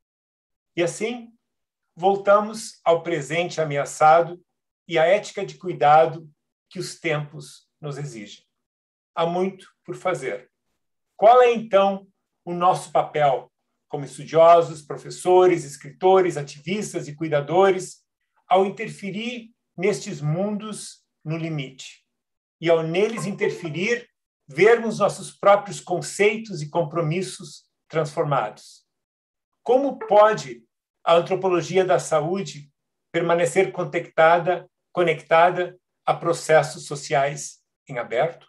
E assim, voltamos ao presente ameaçado e à ética de cuidado que os tempos nos exigem. Há muito por fazer. Qual é, então, o nosso papel como estudiosos, professores, escritores, ativistas e cuidadores ao interferir nestes mundos no limite e, ao neles interferir, vermos nossos próprios conceitos e compromissos transformados? Como pode a antropologia da saúde permanecer conectada, conectada a processos sociais em aberto?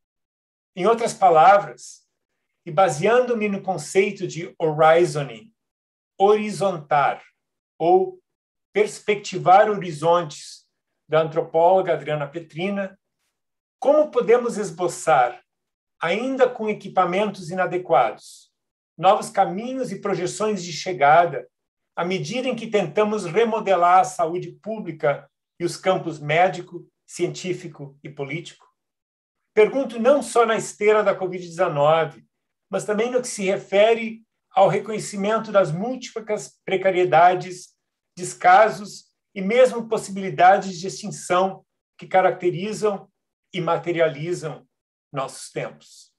Em outras palavras, e baseando-me no conceito de horizoning, horizontar, ou perspectivar horizontes, da antropóloga Adriana Petrina, como podemos esboçar, ainda com equipamentos inadequados, novos caminhos e projeções de chegada, à medida em que tentamos remodelar a saúde pública e os campos médico, científico e político? Pergunto não só na esteira da covid dezenove, mas também no que se refere ao reconhecimento das múltiplas precariedades, descasos e mesmo possibilidades de extinção que caracterizam e materializam nossos tempos.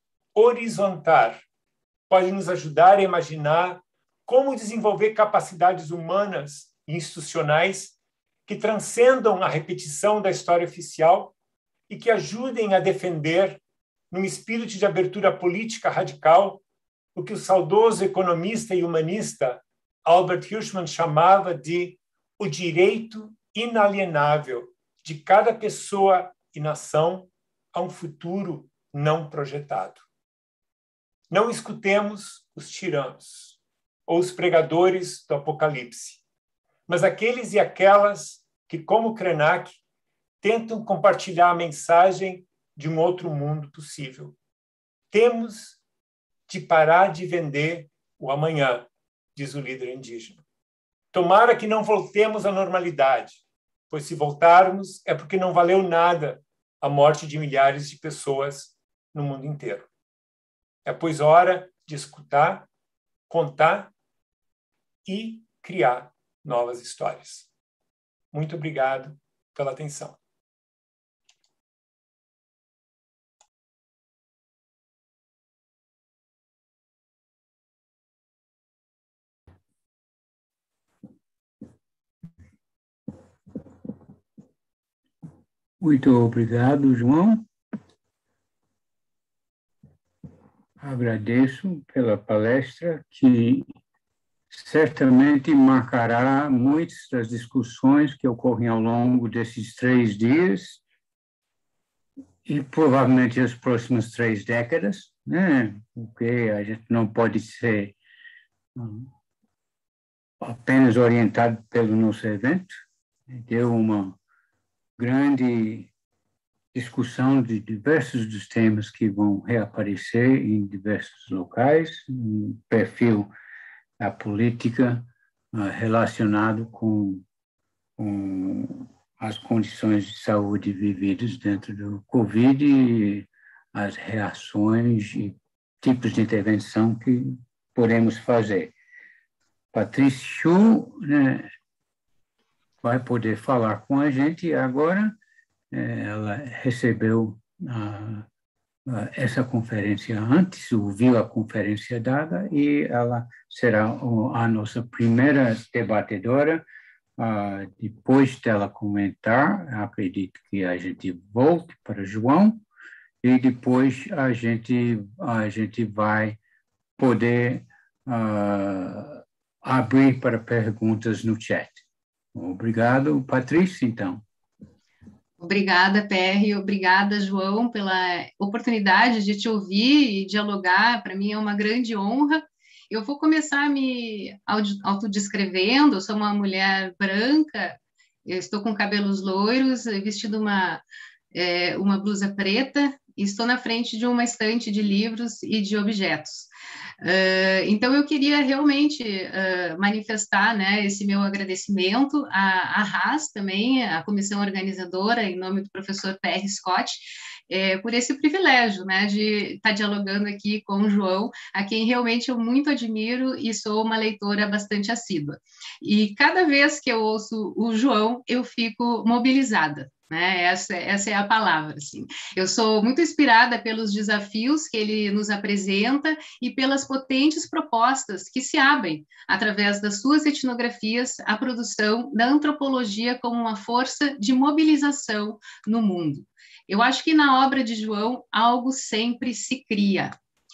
Horizontar pode nos ajudar a imaginar como desenvolver capacidades humanas e institucionais que transcendam a repetição da história oficial e que ajudem a defender, num espírito de abertura política radical, o que o saudoso economista e humanista Albert Hirschman chamava de o direito inalienável de cada pessoa e nação a um futuro não projetado. Não escutemos os tiranos ou os pregadores do Apocalipse, mas aqueles e aquelas que, como Krenak, tentam compartilhar a mensagem de um outro mundo possível. Temos de parar de vender o amanhã, diz o líder indígena. Tomara que não voltemos à normalidade, pois se voltarmos é porque não valeu nada a morte de milhares de pessoas no mundo inteiro. É, pois, hora de escutar, contar e criar novas histórias. Muito obrigado pela atenção. Muito obrigado, João. Agradeço pela palestra, que certamente marcará muitas das discussões que ocorrem ao longo desses três dias e provavelmente as próximas três décadas. né? Porque a gente não pode ser um, apenas orientado pelo nosso evento. Deu uma grande discussão de diversos dos temas que vão reaparecer em diversos locais, um perfil da política uh, relacionado com, com as condições de saúde vividas dentro do Covid e as reações e tipos de intervenção que podemos fazer. Patrícia Chu, né, vai poder falar com a gente agora. Ela recebeu a, a, essa conferência antes, ouviu a conferência dada, e ela será a nossa primeira debatedora. Uh, depois dela comentar, acredito que a gente volte para João, e depois a gente, a gente vai poder uh, abrir para perguntas no chat. Obrigado, Patrícia, então. Obrigada, Perry, obrigada, João, pela oportunidade de te ouvir e dialogar. Para mim é uma grande honra. Eu vou começar me autodescrevendo. Eu sou uma mulher branca, eu estou com cabelos loiros, vestindo uma, é, uma blusa preta, e estou na frente de uma estante de livros e de objetos. Uh, então, eu queria realmente uh, manifestar, né, esse meu agradecimento à, à Haas também, à comissão organizadora, em nome do professor Perry Scott, é, por esse privilégio, né, de estar dialogando aqui com o João, a quem realmente eu muito admiro e sou uma leitora bastante assídua. E cada vez que eu ouço o João, eu fico mobilizada. Né? Essa, essa é a palavra. Assim. Eu sou muito inspirada pelos desafios que ele nos apresenta e pelas potentes propostas que se abrem, através das suas etnografias, à produção da antropologia como uma força de mobilização no mundo. Eu acho que na obra de João, algo sempre se cria.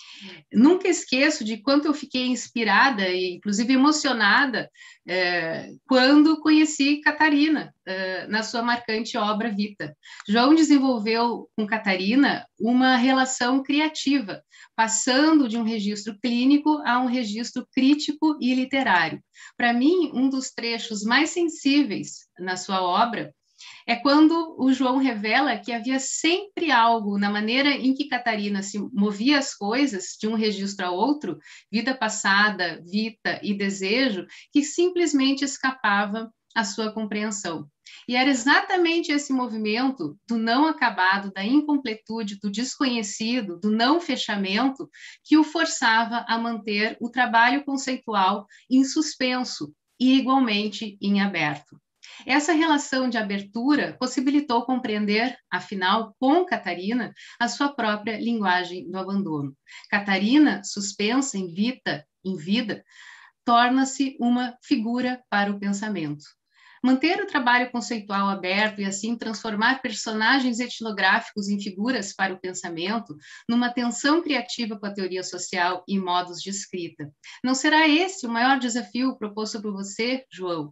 Nunca esqueço de quanto eu fiquei inspirada e, inclusive, emocionada eh, quando conheci Catarina, eh, na sua marcante obra Vita. João desenvolveu com Catarina uma relação criativa, passando de um registro clínico a um registro crítico e literário. Para mim, um dos trechos mais sensíveis na sua obra é quando o João revela que havia sempre algo na maneira em que Catarina se movia as coisas de um registro a outro, vida passada, vita e desejo, que simplesmente escapava à sua compreensão. E era exatamente esse movimento do não acabado, da incompletude, do desconhecido, do não fechamento, que o forçava a manter o trabalho conceitual em suspenso e igualmente em aberto. Essa relação de abertura possibilitou compreender, afinal, com Catarina, a sua própria linguagem do abandono. Catarina, suspensa em vita, em vida, torna-se uma figura para o pensamento. Manter o trabalho conceitual aberto e assim transformar personagens etnográficos em figuras para o pensamento, numa tensão criativa com a teoria social e modos de escrita. Não será esse o maior desafio proposto por você, João?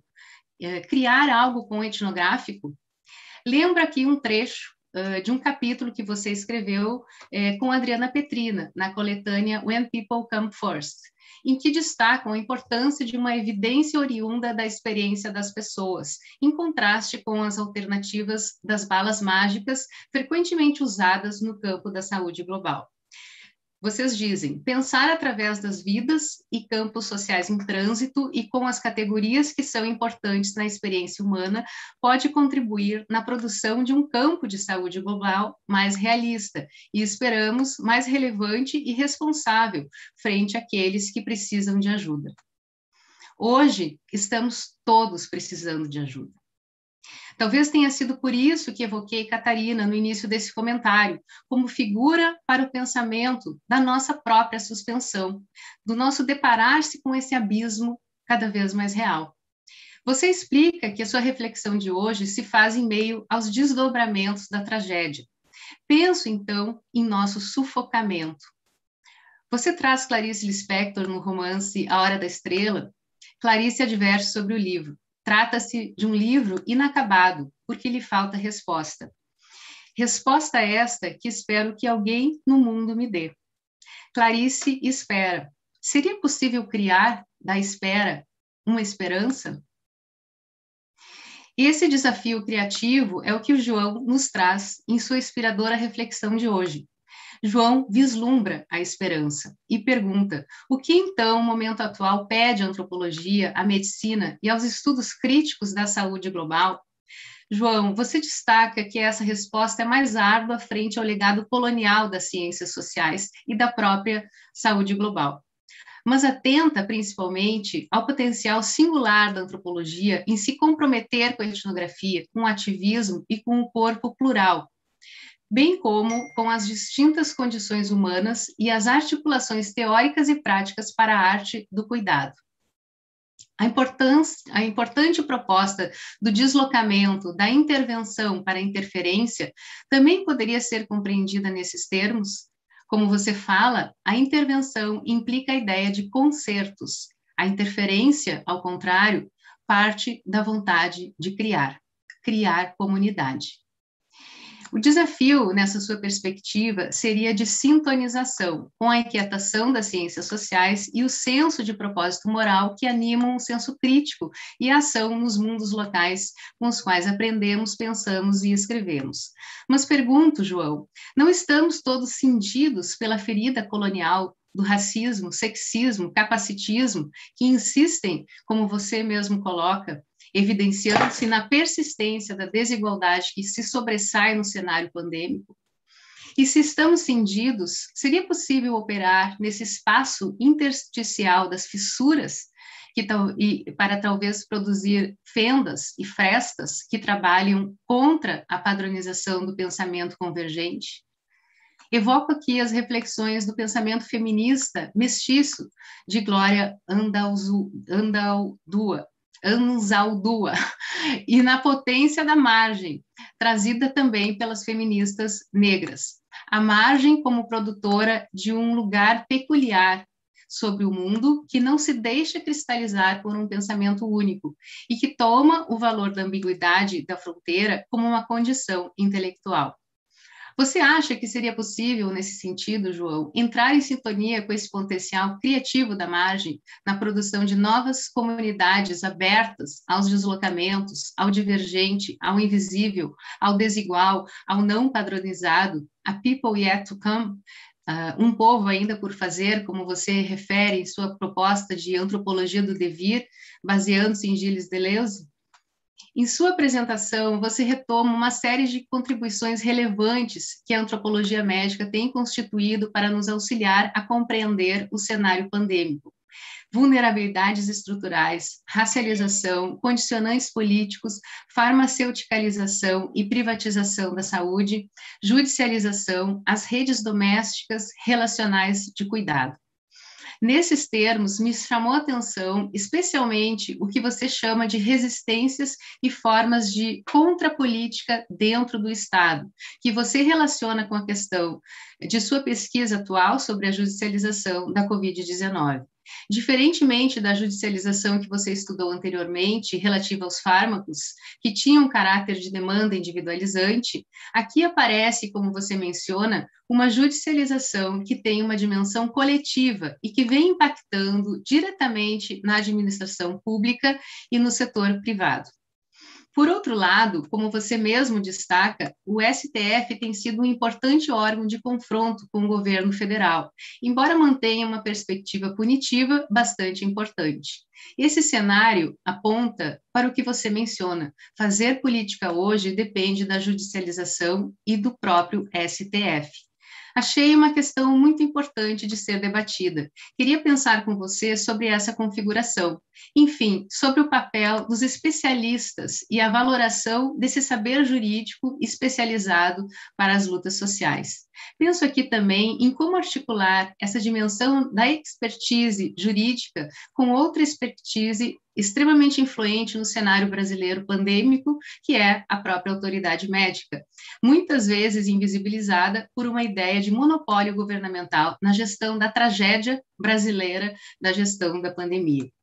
Criar algo com etnográfico? Lembro aqui um trecho uh, de um capítulo que você escreveu uh, com Adriana Petrina, na coletânea When People Come First, em que destacam a importância de uma evidência oriunda da experiência das pessoas, em contraste com as alternativas das balas mágicas frequentemente usadas no campo da saúde global. Vocês dizem, pensar através das vidas e campos sociais em trânsito e com as categorias que são importantes na experiência humana pode contribuir na produção de um campo de saúde global mais realista e, esperamos, mais relevante e responsável frente àqueles que precisam de ajuda. Hoje, estamos todos precisando de ajuda. Talvez tenha sido por isso que evoquei Catarina no início desse comentário, como figura para o pensamento da nossa própria suspensão, do nosso deparar-se com esse abismo cada vez mais real. Você explica que a sua reflexão de hoje se faz em meio aos desdobramentos da tragédia. Penso, então, em nosso sufocamento. Você traz Clarice Lispector no romance A Hora da Estrela. Clarice adverte sobre o livro. Trata-se de um livro inacabado, porque lhe falta resposta. Resposta esta que espero que alguém no mundo me dê. Clarice espera. Seria possível criar da espera uma esperança? Esse desafio criativo é o que o João nos traz em sua inspiradora reflexão de hoje. João vislumbra a esperança e pergunta: o que então o momento atual pede à antropologia, à medicina e aos estudos críticos da saúde global? João, você destaca que essa resposta é mais árdua frente ao legado colonial das ciências sociais e da própria saúde global, mas atenta principalmente ao potencial singular da antropologia em se comprometer com a etnografia, com o ativismo e com o corpo plural, bem como com as distintas condições humanas e as articulações teóricas e práticas para a arte do cuidado. A, importância, a importante proposta do deslocamento, da intervenção para a interferência, também poderia ser compreendida nesses termos. Como você fala, a intervenção implica a ideia de concertos. A interferência, ao contrário, parte da vontade de criar, criar comunidade. O desafio, nessa sua perspectiva, seria de sintonização com a inquietação das ciências sociais e o senso de propósito moral que animam o senso crítico e a ação nos mundos locais com os quais aprendemos, pensamos e escrevemos. Mas pergunto, João, não estamos todos cindidos pela ferida colonial do racismo, sexismo, capacitismo, que insistem, como você mesmo coloca, evidenciando-se na persistência da desigualdade que se sobressai no cenário pandêmico? E se estamos cindidos, seria possível operar nesse espaço intersticial das fissuras que tal, e, para talvez produzir fendas e frestas que trabalham contra a padronização do pensamento convergente? Evoco aqui as reflexões do pensamento feminista mestiço de Glória Anzaldúa, Anzaldúa, e na potência da margem, trazida também pelas feministas negras. A margem como produtora de um lugar peculiar sobre o mundo que não se deixa cristalizar por um pensamento único e que toma o valor da ambiguidade da fronteira como uma condição intelectual. Você acha que seria possível, nesse sentido, João, entrar em sintonia com esse potencial criativo da margem na produção de novas comunidades abertas aos deslocamentos, ao divergente, ao invisível, ao desigual, ao não padronizado, a people yet to come, uh, um povo ainda por fazer, como você refere em sua proposta de antropologia do devir, baseando-se em Gilles Deleuze? Em sua apresentação, você retoma uma série de contribuições relevantes que a antropologia médica tem constituído para nos auxiliar a compreender o cenário pandêmico. Vulnerabilidades estruturais, racialização, condicionantes políticos, farmaceuticalização e privatização da saúde, judicialização, as redes domésticas relacionais de cuidado. Nesses termos, me chamou a atenção, especialmente, o que você chama de resistências e formas de contrapolítica dentro do Estado, que você relaciona com a questão de sua pesquisa atual sobre a judicialização da covid dezenove. Diferentemente da judicialização que você estudou anteriormente, relativa aos fármacos, que tinham caráter de demanda individualizante, aqui aparece, como você menciona, uma judicialização que tem uma dimensão coletiva e que vem impactando diretamente na administração pública e no setor privado. Por outro lado, como você mesmo destaca, o S T F tem sido um importante órgão de confronto com o governo federal, embora mantenha uma perspectiva punitiva bastante importante. Esse cenário aponta para o que você menciona. Fazer política hoje depende da judicialização e do próprio S T F. Achei uma questão muito importante de ser debatida. Queria pensar com você sobre essa configuração. Enfim, sobre o papel dos especialistas e a valoração desse saber jurídico especializado para as lutas sociais. Penso aqui também em como articular essa dimensão da expertise jurídica com outra expertise extremamente influente no cenário brasileiro pandêmico, que é a própria autoridade médica, muitas vezes invisibilizada por uma ideia de monopólio governamental na gestão da tragédia brasileira da gestão da pandemia.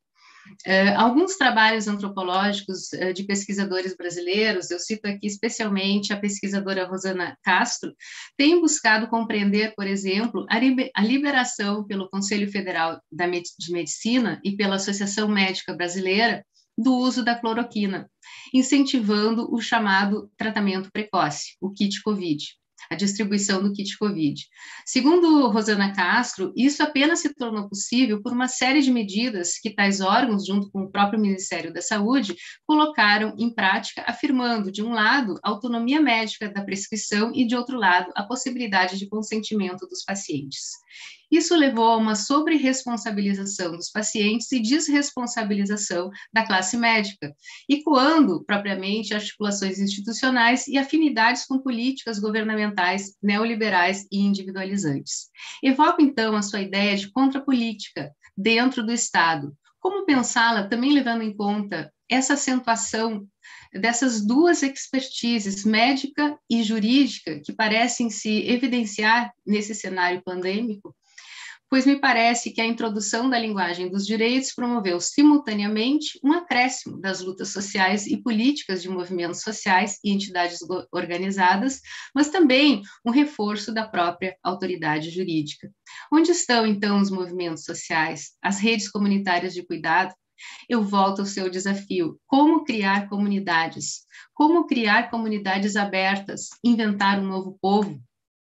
Uh, alguns trabalhos antropológicos uh, de pesquisadores brasileiros, eu cito aqui especialmente a pesquisadora Rosana Castro, têm buscado compreender, por exemplo, a, liber a liberação pelo Conselho Federal da Med de Medicina e pela Associação Médica Brasileira do uso da cloroquina, incentivando o chamado tratamento precoce, o kit COVID. A distribuição do kit COVID. Segundo Rosana Castro, isso apenas se tornou possível por uma série de medidas que tais órgãos, junto com o próprio Ministério da Saúde, colocaram em prática, afirmando, de um lado, a autonomia médica da prescrição e, de outro lado, a possibilidade de consentimento dos pacientes. Isso levou a uma sobre-responsabilização dos pacientes e desresponsabilização da classe médica, ecoando propriamente articulações institucionais e afinidades com políticas governamentais neoliberais e individualizantes. Evoco, então, a sua ideia de contrapolítica dentro do Estado. Como pensá-la, também levando em conta essa acentuação dessas duas expertises, médica e jurídica, que parecem se evidenciar nesse cenário pandêmico? Pois me parece que a introdução da linguagem dos direitos promoveu simultaneamente um acréscimo das lutas sociais e políticas de movimentos sociais e entidades organizadas, mas também um reforço da própria autoridade jurídica. Onde estão, então, os movimentos sociais, as redes comunitárias de cuidado? Eu volto ao seu desafio. Como criar comunidades? Como criar comunidades abertas? Inventar um novo povo?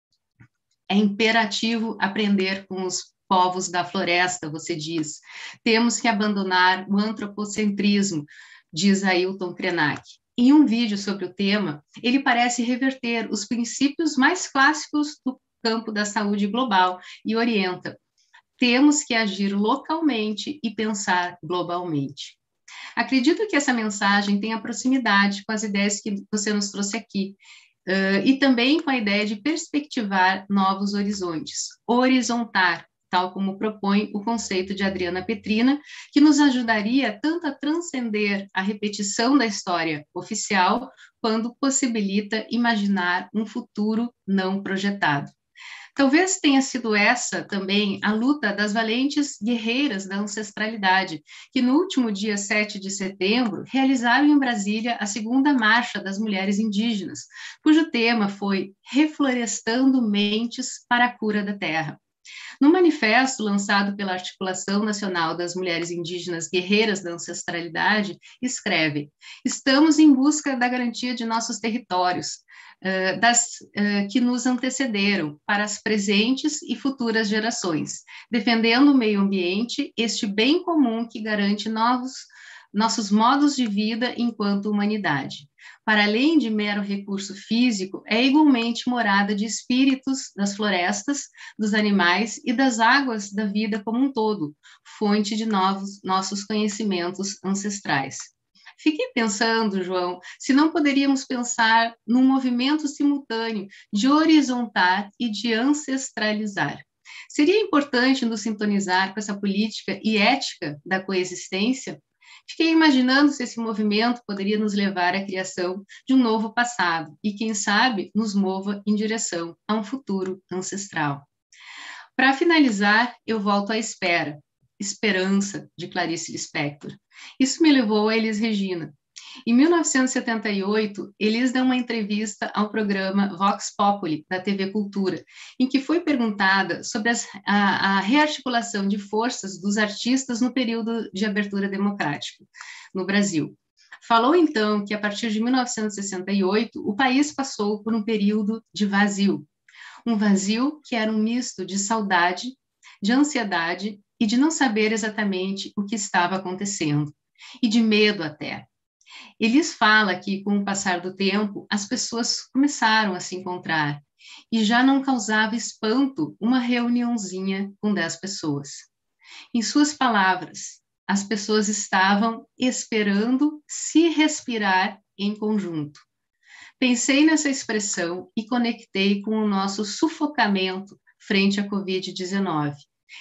É imperativo aprender com os povos da floresta, você diz. Temos que abandonar o antropocentrismo, diz Ailton Krenak. Em um vídeo sobre o tema, ele parece reverter os princípios mais clássicos do campo da saúde global e orienta: temos que agir localmente e pensar globalmente. Acredito que essa mensagem tenha proximidade com as ideias que você nos trouxe aqui, uh, e também com a ideia de perspectivar novos horizontes, horizontar, tal como propõe o conceito de Adriana Petrina, que nos ajudaria tanto a transcender a repetição da história oficial, quando possibilita imaginar um futuro não projetado. Talvez tenha sido essa também a luta das valentes guerreiras da ancestralidade, que no último dia sete de setembro realizaram em Brasília a segunda Marcha das Mulheres Indígenas, cujo tema foi Reflorestando Mentes para a Cura da Terra. No manifesto lançado pela Articulação Nacional das Mulheres Indígenas Guerreiras da Ancestralidade, escreve: estamos em busca da garantia de nossos territórios, uh, das uh, que nos antecederam, para as presentes e futuras gerações, defendendo o meio ambiente, este bem comum que garante novos, nossos modos de vida enquanto humanidade. Para além de mero recurso físico, é igualmente morada de espíritos das florestas, dos animais e das águas da vida como um todo, fonte de novos nossos conhecimentos ancestrais. Fiquei pensando, João, se não poderíamos pensar num movimento simultâneo de horizontar e de ancestralizar. Seria importante nos sintonizar com essa política e ética da coexistência? Fiquei imaginando se esse movimento poderia nos levar à criação de um novo passado e, quem sabe, nos mova em direção a um futuro ancestral. Para finalizar, eu volto à espera, esperança, de Clarice Lispector. Isso me levou a Elis Regina. Em mil novecentos e setenta e oito, Elis deu uma entrevista ao programa Vox Populi, da T V Cultura, em que foi perguntada sobre as, a, a rearticulação de forças dos artistas no período de abertura democrática no Brasil. Falou, então, que a partir de mil novecentos e sessenta e oito, o país passou por um período de vazio. Um vazio que era um misto de saudade, de ansiedade e de não saber exatamente o que estava acontecendo, e de medo até. Elis fala que, com o passar do tempo, as pessoas começaram a se encontrar e já não causava espanto uma reuniãozinha com dez pessoas. Em suas palavras, as pessoas estavam esperando se respirar em conjunto. Pensei nessa expressão e conectei com o nosso sufocamento frente à covid dezenove,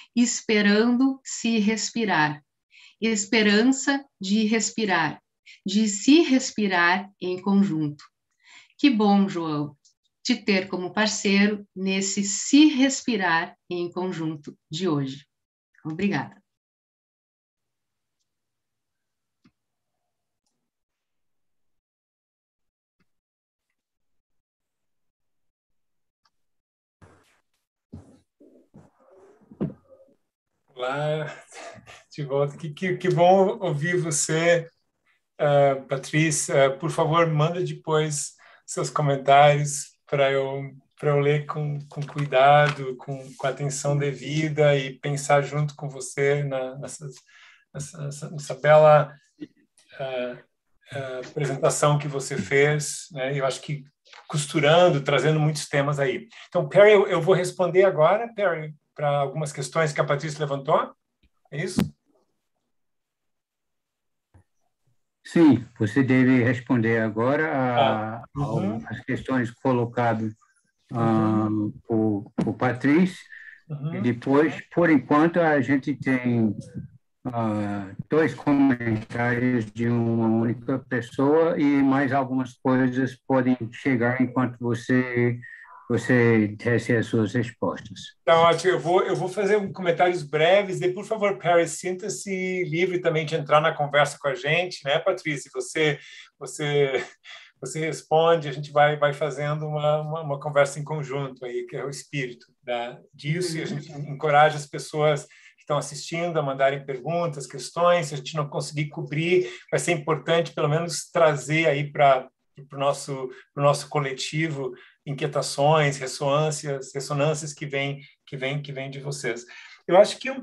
esperando se respirar, esperança de respirar, de se respirar em conjunto. Que bom, João, te ter como parceiro nesse se respirar em conjunto de hoje. Obrigada. Olá, de volta. Que, que, que bom ouvir você, uh, Patrícia. Uh, por favor, manda depois seus comentários para eu, para eu ler com, com cuidado, com, com atenção devida e pensar junto com você na, nessa, nessa, nessa bela uh, uh, apresentação que você fez, né? Eu acho que costurando, trazendo muitos temas aí. Então, Perry, eu, eu vou responder agora, Perry, para algumas questões que a Patrícia levantou. É isso? Sim, você deve responder agora a, ah, uhum. as questões colocadas uhum. uh, por, por Patrícia. Uhum. E depois, por enquanto, a gente tem uh, dois comentários de uma única pessoa e mais algumas coisas podem chegar enquanto você você tece as suas respostas. Então, acho que eu vou, eu vou fazer comentários breves. E, por favor, Perry, sinta-se livre também de entrar na conversa com a gente, né, Patrícia? Você, você, você responde, a gente vai, vai fazendo uma, uma, uma conversa em conjunto aí, que é o espírito da, disso, e a gente encoraja as pessoas que estão assistindo a mandarem perguntas, questões. Se a gente não conseguir cobrir, vai ser importante, pelo menos, trazer aí para o nosso, pro nosso coletivo inquietações, ressonâncias, ressonâncias que vêm que vêm que vêm de vocês. Eu acho que uh,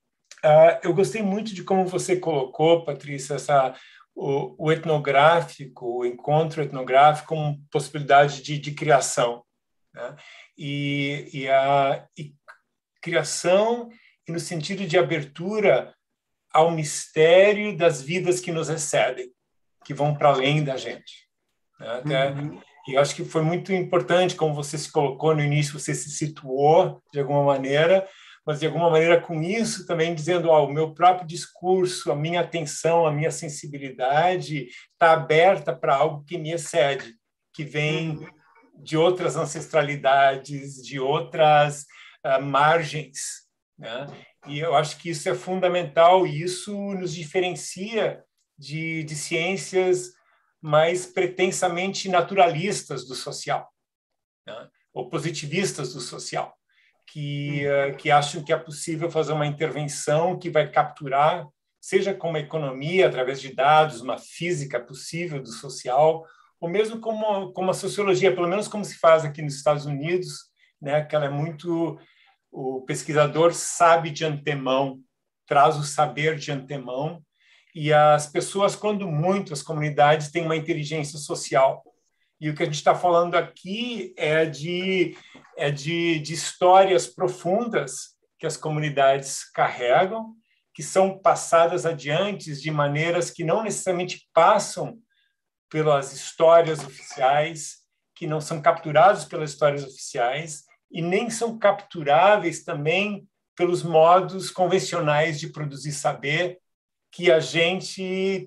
eu gostei muito de como você colocou, Patrícia, essa o, o etnográfico, o encontro etnográfico como possibilidade de, de criação, né? E, e a e criação e no sentido de abertura ao mistério das vidas que nos excedem, que vão para além da gente, né? Até uhum. E eu acho que foi muito importante como você se colocou no início, você se situou de alguma maneira, mas de alguma maneira com isso também dizendo, ó, o meu próprio discurso, a minha atenção, a minha sensibilidade está aberta para algo que me excede, que vem de outras ancestralidades, de outras uh, margens, né? E eu acho que isso é fundamental e isso nos diferencia de, de ciências mais pretensamente naturalistas do social, né? Ou positivistas do social, que, uh, que acham que é possível fazer uma intervenção que vai capturar, seja como a economia, através de dados, uma física possível do social, ou mesmo como, como a sociologia, pelo menos como se faz aqui nos Estados Unidos, né? Que ela é muito... O pesquisador sabe de antemão, traz o saber de antemão, e as pessoas, quando muito, as comunidades têm uma inteligência social. E o que a gente está falando aqui é de, é de, de histórias profundas que as comunidades carregam, que são passadas adiante de maneiras que não necessariamente passam pelas histórias oficiais, que não são capturados pelas histórias oficiais e nem são capturáveis também pelos modos convencionais de produzir saber que a gente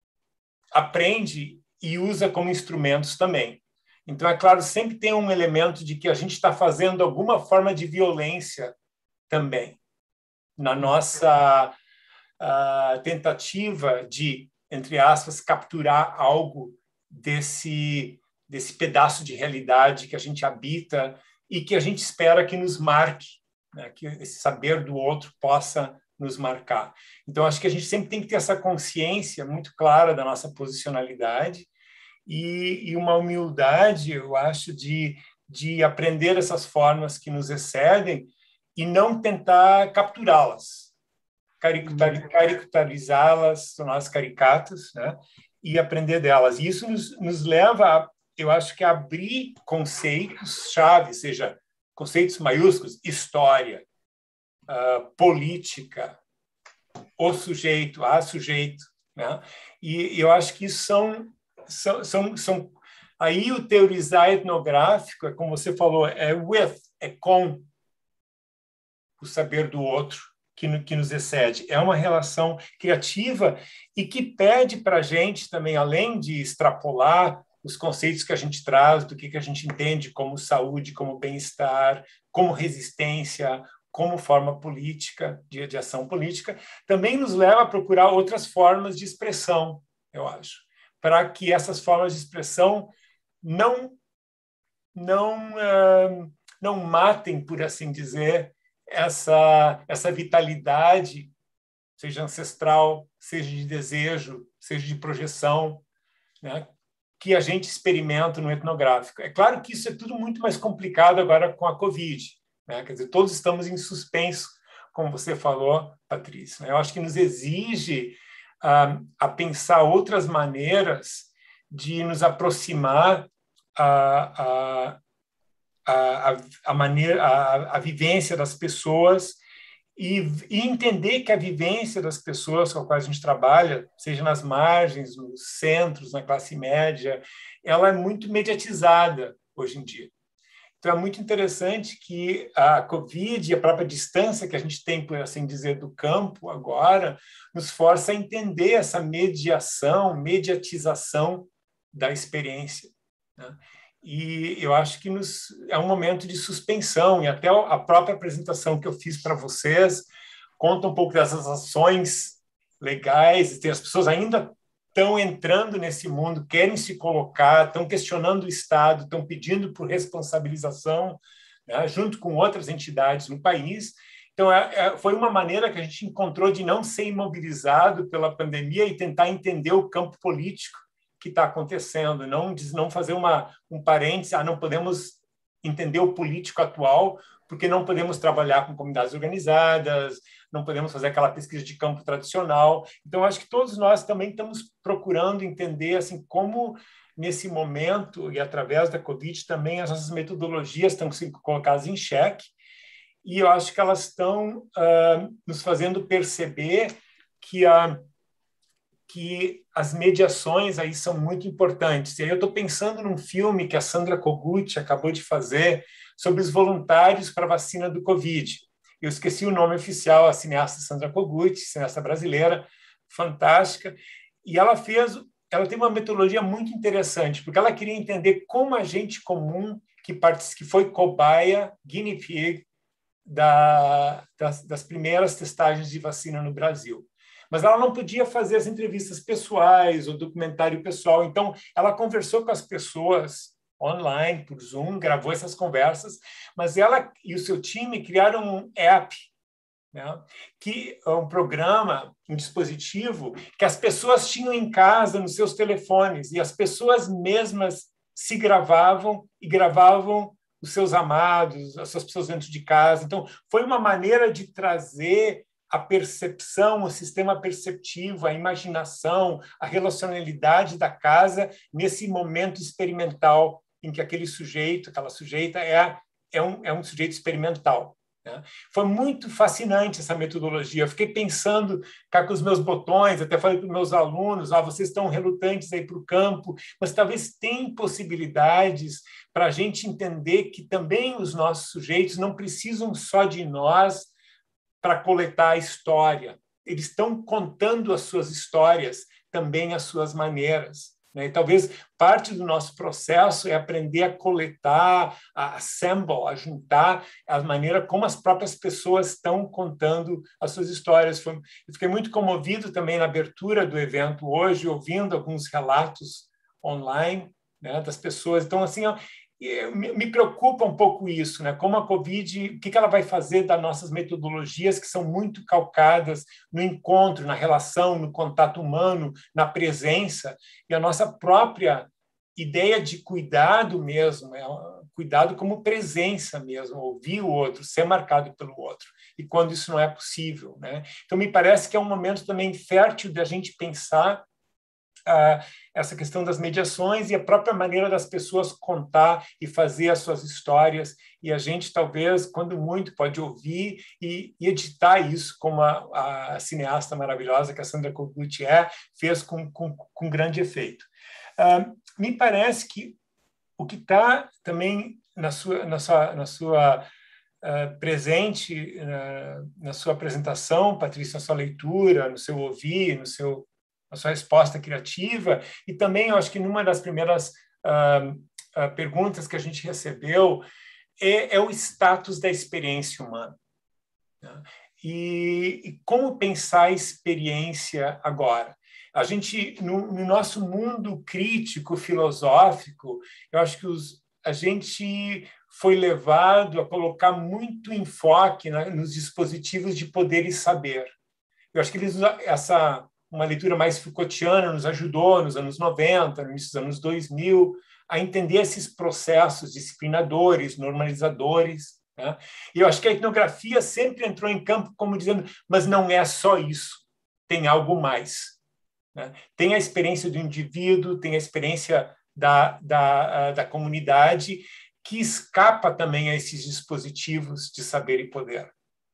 aprende e usa como instrumentos também. Então, é claro, sempre tem um elemento de que a gente está fazendo alguma forma de violência também na nossa uh, tentativa de, entre aspas, capturar algo desse, desse pedaço de realidade que a gente habita e que a gente espera que nos marque, né? Que esse saber do outro possa nos marcar. Então, acho que a gente sempre tem que ter essa consciência muito clara da nossa posicionalidade e, e uma humildade, eu acho, de, de aprender essas formas que nos excedem e não tentar capturá-las, caricaturizá-las, torná-las caricatas, né? E aprender delas. E isso nos, nos leva, a, eu acho que a abrir conceitos-chave, seja, conceitos maiúsculos, história, Uh, política, o sujeito, a sujeito, né? E, e eu acho que isso são, são, são, são... Aí o teorizar etnográfico, é como você falou, é with, é com o saber do outro que, que nos excede. É uma relação criativa e que pede para a gente também, além de extrapolar os conceitos que a gente traz, do que, que a gente entende como saúde, como bem-estar, como resistência, como forma política, de, de ação política, também nos leva a procurar outras formas de expressão, eu acho, para que essas formas de expressão não, não, uh, não matem, por assim dizer, essa, essa vitalidade, seja ancestral, seja de desejo, seja de projeção, né, que a gente experimenta no etnográfico. É claro que isso é tudo muito mais complicado agora com a Covid, né? Quer dizer, todos estamos em suspenso, como você falou, Patrícia. Eu acho que nos exige ah, a pensar outras maneiras de nos aproximar a, a, a, a, maneira, a, a vivência das pessoas e, e entender que a vivência das pessoas com as quais a gente trabalha, seja nas margens, nos centros, na classe média, ela é muito mediatizada hoje em dia. Então, é muito interessante que a Covid e a própria distância que a gente tem, por assim dizer, do campo agora, nos força a entender essa mediação, mediatização da experiência, né? E eu acho que nos, é um momento de suspensão, e até a própria apresentação que eu fiz para vocês conta um pouco dessas ações legais, e as pessoas ainda estão entrando nesse mundo, querem se colocar, estão questionando o Estado, estão pedindo por responsabilização, né, junto com outras entidades no país. Então, é, é, foi uma maneira que a gente encontrou de não ser imobilizado pela pandemia e tentar entender o campo político que está acontecendo, não, não fazer uma, um parênteses, ah, não podemos entender o político atual, porque não podemos trabalhar com comunidades organizadas, não podemos fazer aquela pesquisa de campo tradicional. Então, acho que todos nós também estamos procurando entender assim, como, nesse momento, e através da Covid, também as nossas metodologias estão sendo colocadas em xeque, e eu acho que elas estão uh, nos fazendo perceber que, a, que as mediações aí são muito importantes. E aí eu estou pensando num filme que a Sandra Kogut acabou de fazer sobre os voluntários para a vacina do Covid. Eu esqueci o nome oficial, a cineasta Sandra Kogut, cineasta brasileira, fantástica, e ela fez, ela tem uma metodologia muito interessante, porque ela queria entender como a gente comum, que, que foi cobaia, guinea pig, da, das, das primeiras testagens de vacina no Brasil. Mas ela não podia fazer as entrevistas pessoais, o documentário pessoal, então ela conversou com as pessoas online, por Zoom, gravou essas conversas, mas ela e o seu time criaram um app, né, que é um programa, um dispositivo que as pessoas tinham em casa, nos seus telefones, e as pessoas mesmas se gravavam e gravavam os seus amados, as suas pessoas dentro de casa. Então, foi uma maneira de trazer a percepção, o sistema perceptivo, a imaginação, a relacionalidade da casa nesse momento experimental em que aquele sujeito, aquela sujeita é, é, um, é um sujeito experimental, né? Foi muito fascinante essa metodologia. Eu fiquei pensando cá com os meus botões, até falei para os meus alunos, ah, vocês estão relutantes aí para o campo, mas talvez tem possibilidades para a gente entender que também os nossos sujeitos não precisam só de nós para coletar a história. Eles estão contando as suas histórias, também as suas maneiras, né? E talvez parte do nosso processo é aprender a coletar, a assemble, a juntar a maneira como as próprias pessoas estão contando as suas histórias. Eu fiquei muito comovido também na abertura do evento hoje, ouvindo alguns relatos online, né, das pessoas. Então, assim, me preocupa um pouco isso, né? Como a Covid, o que ela vai fazer das nossas metodologias que são muito calcadas no encontro, na relação, no contato humano, na presença, e a nossa própria ideia de cuidado mesmo, é cuidado como presença mesmo, ouvir o outro, ser marcado pelo outro, e quando isso não é possível, né? Então, me parece que é um momento também fértil da gente pensar Uh, essa questão das mediações e a própria maneira das pessoas contar e fazer as suas histórias, e a gente talvez, quando muito, pode ouvir e, e editar isso, como a, a cineasta maravilhosa que a Sandra Kogut é, fez com, com, com grande efeito. Uh, me parece que o que está também na sua, na sua, na sua uh, presente, uh, na sua apresentação, Patrícia, na sua leitura, no seu ouvir, no seu a sua resposta criativa, e também, eu acho que numa das primeiras uh, uh, perguntas que a gente recebeu é, é o status da experiência humana, né? E, e como pensar a experiência agora. A gente, no, no nosso mundo crítico, filosófico, eu acho que os, a gente foi levado a colocar muito enfoque, né, nos dispositivos de poder e saber. Eu acho que eles, essa, uma leitura mais Foucaultiana nos ajudou nos anos noventa, no início dos anos dois mil, a entender esses processos disciplinadores, normalizadores, né? E eu acho que a etnografia sempre entrou em campo como dizendo, mas não é só isso, tem algo mais, né? Tem a experiência do indivíduo, tem a experiência da, da, da comunidade, que escapa também a esses dispositivos de saber e poder.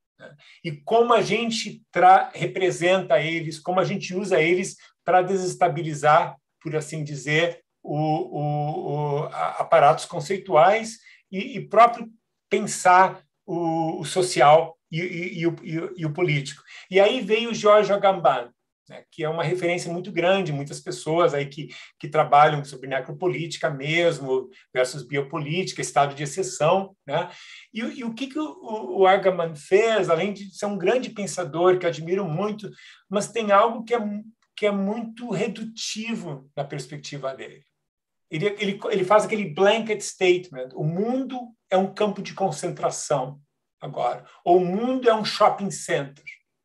E como a gente tra- representa eles, como a gente usa eles para desestabilizar, por assim dizer, o, o, o, aparatos conceituais e, e próprio pensar o, o social e, e, e, o, e, o, e o político. E aí veio George Agamben, né, que é uma referência muito grande, muitas pessoas aí que, que trabalham sobre necropolítica mesmo, versus biopolítica, estado de exceção, né? E, e o que, que o, o Agamben fez, além de ser um grande pensador, que admiro muito, mas tem algo que é, que é muito redutivo na perspectiva dele. Ele, ele, ele faz aquele blanket statement, o mundo é um campo de concentração agora, ou o mundo é um shopping center.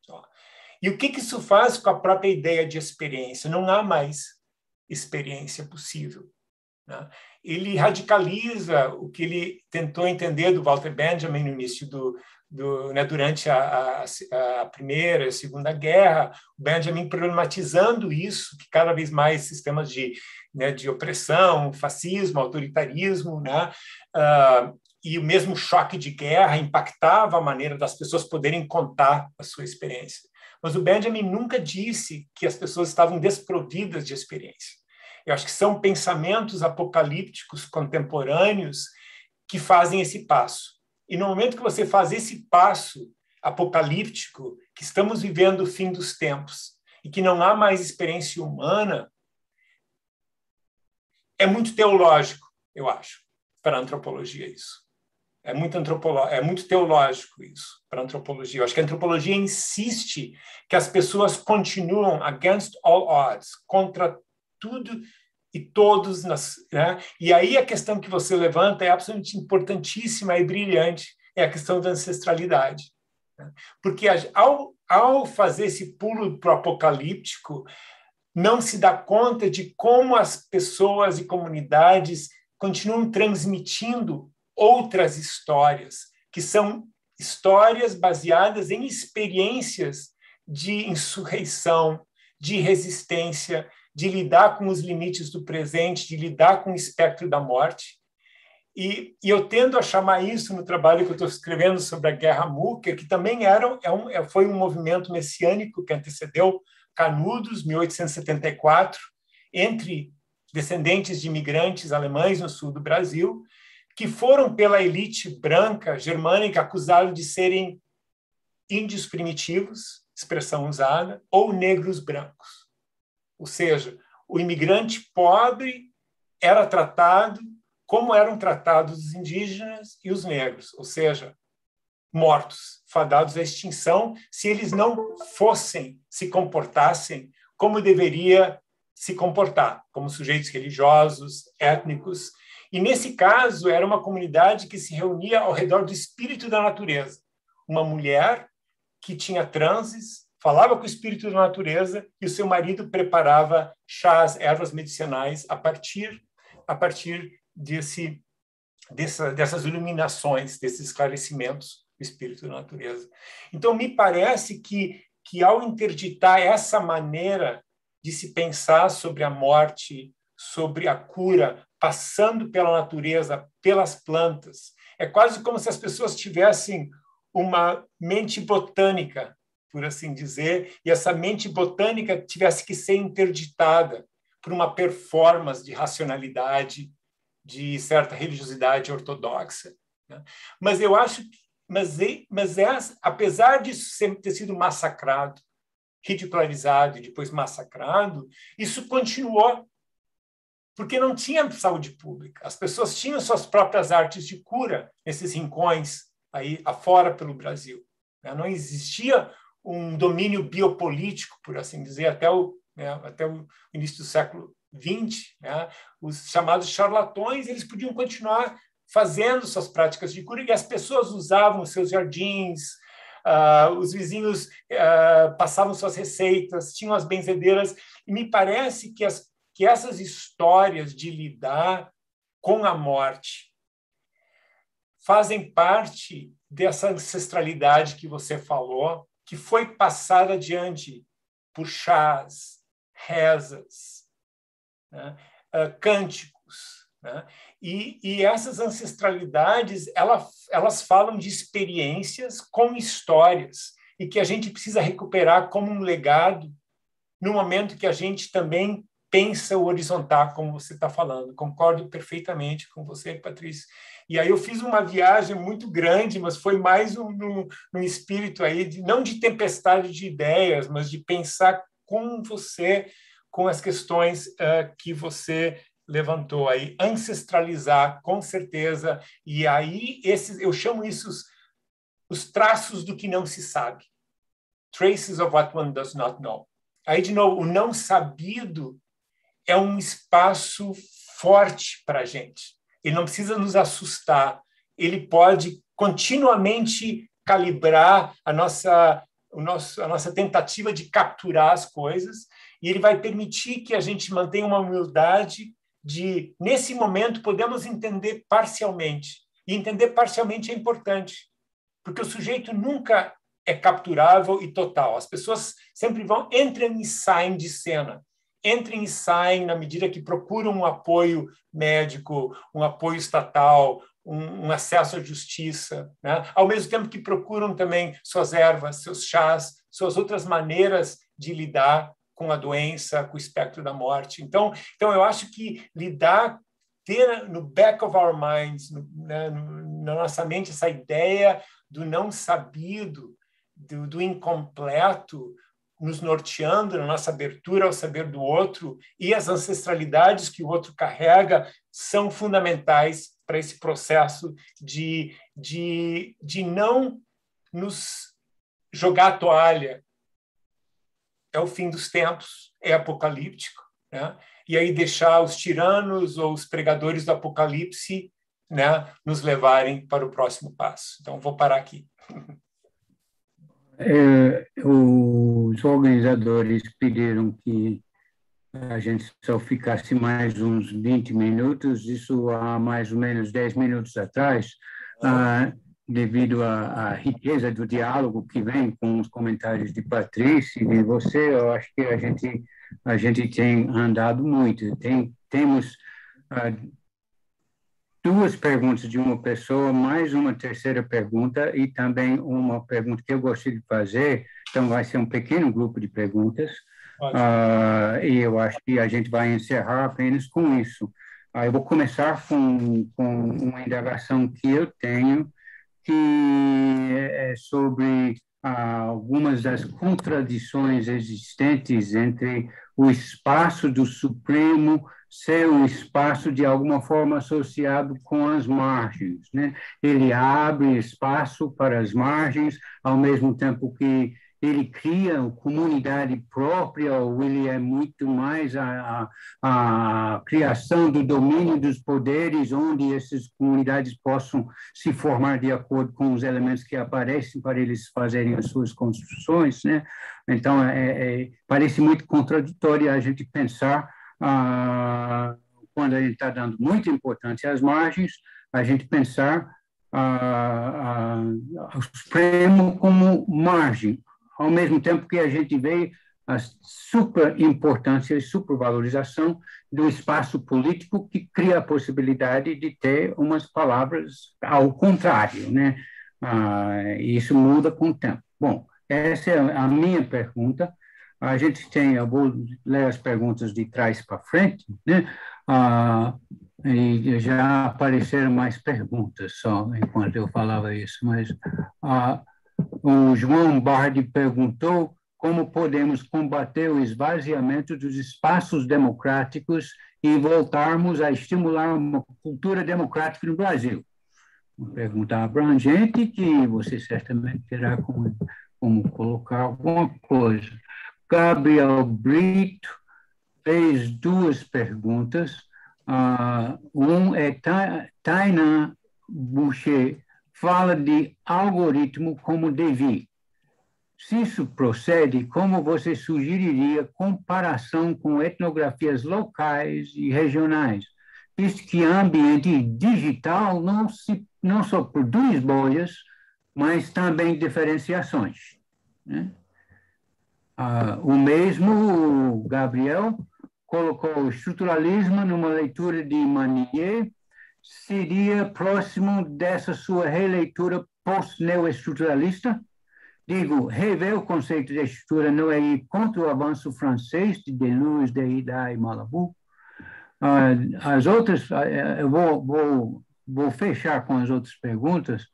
E o que isso faz com a própria ideia de experiência? Não há mais experiência possível, né? Ele radicaliza o que ele tentou entender do Walter Benjamin no início do, do né, durante a, a, a Primeira e a Segunda Guerra, o Benjamin problematizando isso, que cada vez mais sistemas de, né, de opressão, fascismo, autoritarismo, né, uh, e o mesmo choque de guerra impactava a maneira das pessoas poderem contar a sua experiência. Mas o Benjamin nunca disse que as pessoas estavam desprovidas de experiência. Eu acho que são pensamentos apocalípticos contemporâneos que fazem esse passo. E no momento que você faz esse passo apocalíptico, que estamos vivendo o fim dos tempos e que não há mais experiência humana, é muito teológico, eu acho, para a antropologia isso. É muito, antropolo... é muito teológico isso para a antropologia. Eu acho que a antropologia insiste que as pessoas continuam against all odds, contra tudo e todos. Nas, né? E aí a questão que você levanta é absolutamente importantíssima e brilhante, é a questão da ancestralidade. Né? Porque ao, ao fazer esse pulo para o apocalíptico, não se dá conta de como as pessoas e comunidades continuam transmitindo outras histórias, que são histórias baseadas em experiências de insurreição, de resistência, de lidar com os limites do presente, de lidar com o espectro da morte. E, e eu tendo a chamar isso no trabalho que eu estou escrevendo sobre a Guerra Múquer, que também era, é um, foi um movimento messiânico que antecedeu Canudos, mil oitocentos e setenta e quatro, entre descendentes de imigrantes alemães no sul do Brasil, que foram pela elite branca germânica acusados de serem índios primitivos, expressão usada, ou negros brancos. Ou seja, o imigrante pobre era tratado como eram tratados os indígenas e os negros, ou seja, mortos, fadados à extinção, se eles não fossem, se comportassem como deveria se comportar, como sujeitos religiosos, étnicos. E, nesse caso, era uma comunidade que se reunia ao redor do espírito da natureza. Uma mulher que tinha transes, falava com o espírito da natureza e o seu marido preparava chás, ervas medicinais a partir, a partir desse, dessa, dessas iluminações, desses esclarecimentos do espírito da natureza. Então, me parece que, que ao interditar essa maneira de se pensar sobre a morte, sobre a cura, passando pela natureza, pelas plantas. É quase como se as pessoas tivessem uma mente botânica, por assim dizer, e essa mente botânica tivesse que ser interditada por uma performance de racionalidade, de certa religiosidade ortodoxa. Mas eu acho que, mas, mas é, apesar disso sempre ter sido massacrado, ridicularizado e depois massacrado, isso continuou. Porque não tinha saúde pública. As pessoas tinham suas próprias artes de cura nesses rincões aí afora pelo Brasil. Não existia um domínio biopolítico, por assim dizer, até o, né, até o início do século vinte. Né? Os chamados charlatões, eles podiam continuar fazendo suas práticas de cura, e as pessoas usavam os seus jardins, uh, os vizinhos uh, passavam suas receitas, tinham as benzedeiras, e me parece que, as, que essas histórias de lidar com a morte fazem parte dessa ancestralidade que você falou, que foi passada adiante por chás, rezas, né? uh, cânticos, né? E, e essas ancestralidades, ela, elas falam de experiências com histórias e que a gente precisa recuperar como um legado no momento que a gente também pensa o horizontal, como você está falando. Concordo perfeitamente com você, Patrícia. E aí eu fiz uma viagem muito grande, mas foi mais um, um, um espírito aí, de, não de tempestade de ideias, mas de pensar com você, com as questões uh, que você levantou aí, ancestralizar, com certeza. E aí, esses, eu chamo isso os, os traços do que não se sabe. Traces of what one does not know. Aí, de novo, o não sabido é um espaço forte para a gente. Ele não precisa nos assustar. Ele pode continuamente calibrar a nossa, o nosso, a nossa tentativa de capturar as coisas, e ele vai permitir que a gente mantenha uma humildade de, nesse momento, podemos entender parcialmente. E entender parcialmente é importante, porque o sujeito nunca é capturável e total. As pessoas sempre vão, entram e saem de cena. Entram e saem na medida que procuram um apoio médico, um apoio estatal, um, um acesso à justiça, né? Ao mesmo tempo que procuram também suas ervas, seus chás, suas outras maneiras de lidar com a doença, com o espectro da morte. Então, então eu acho que lidar, ter no back of our minds, no, né, no, na nossa mente, essa ideia do não sabido, do, do incompleto, nos norteando na nossa abertura ao saber do outro, e as ancestralidades que o outro carrega são fundamentais para esse processo de, de, de não nos jogar a toalha. É o fim dos tempos, é apocalíptico, né? E aí deixar os tiranos ou os pregadores do apocalipse, né, nos levarem para o próximo passo. Então, vou parar aqui. É, os organizadores pediram que a gente só ficasse mais uns vinte minutos, isso há mais ou menos dez minutos atrás, ah, devido à, à riqueza do diálogo que vem com os comentários de Patrícia e de você. Eu acho que a gente, a gente tem andado muito. Tem, temos ah, duas perguntas de uma pessoa, mais uma terceira pergunta e também uma pergunta que eu gostaria de fazer. Então, vai ser um pequeno grupo de perguntas. Uh, e eu acho que a gente vai encerrar apenas com isso. Uh, eu vou começar com, com uma indagação que eu tenho, que é sobre uh, algumas das contradições existentes entre o espaço do Supremo ser um espaço de alguma forma associado com as margens, né? Ele abre espaço para as margens, ao mesmo tempo que ele cria uma comunidade própria, ou ele é muito mais a, a, a criação do domínio dos poderes, onde essas comunidades possam se formar de acordo com os elementos que aparecem para eles fazerem as suas construções, né? Então, é, é, parece muito contraditório a gente pensar, ah, quando a gente está dando muita importância às margens, a gente pensar ah, ah, o Supremo como margem, ao mesmo tempo que a gente vê a superimportância e supervalorização do espaço político, que cria a possibilidade de ter umas palavras ao contrário, né? Ah, isso muda com o tempo. Bom, essa é a minha pergunta. A gente tem, eu vou ler as perguntas de trás para frente, né? Ah, e já apareceram mais perguntas só enquanto eu falava isso, mas ah, o João Bardi perguntou como podemos combater o esvaziamento dos espaços democráticos e voltarmos a estimular uma cultura democrática no Brasil. Uma pergunta abrangente que você certamente terá como, como colocar alguma coisa. Gabriel Brito fez duas perguntas. Uh, um é Taina Boucher fala de algoritmo como devir. Se isso procede, como você sugeriria comparação com etnografias locais e regionais, visto que ambiente digital não, se, não só produz bolhas, mas também diferenciações, né? Ah, o mesmo Gabriel colocou o estruturalismo numa leitura de Manier, seria próximo dessa sua releitura post-neoestruturalista? Digo, rever o conceito de estrutura não é ir contra o avanço francês de Deleuze, Derrida e Malabou. Uh, as outras, uh, eu vou, vou, vou fechar com as outras perguntas.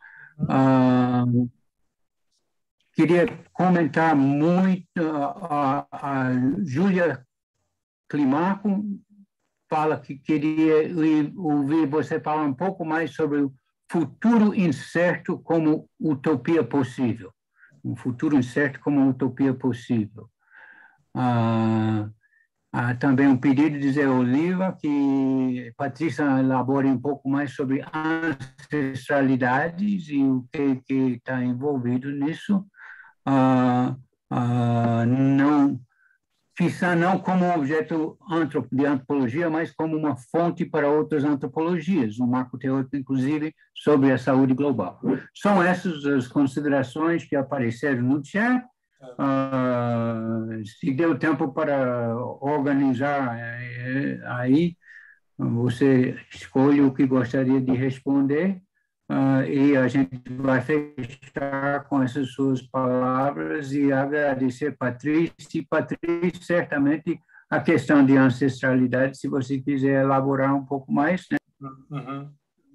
Uh, queria comentar muito, uh, a, a Júlia Climaco fala que queria ouvir você falar um pouco mais sobre o futuro incerto como utopia possível. Um futuro incerto como uma utopia possível. Ah, há também um pedido de Zé Oliva que Patrícia elabore um pouco mais sobre ancestralidades e o que está envolvido nisso. Ah, ah, não, quizá não como um objeto de antropologia, mas como uma fonte para outras antropologias, um marco teórico, inclusive, sobre a saúde global. São essas as considerações que apareceram no chat. Uh, se deu tempo para organizar é, aí, você escolhe o que gostaria de responder. Uh, e a gente vai fechar com essas suas palavras e agradecer Patrícia. E Patrícia, certamente, a questão de ancestralidade, se você quiser elaborar um pouco mais, né? Uhum.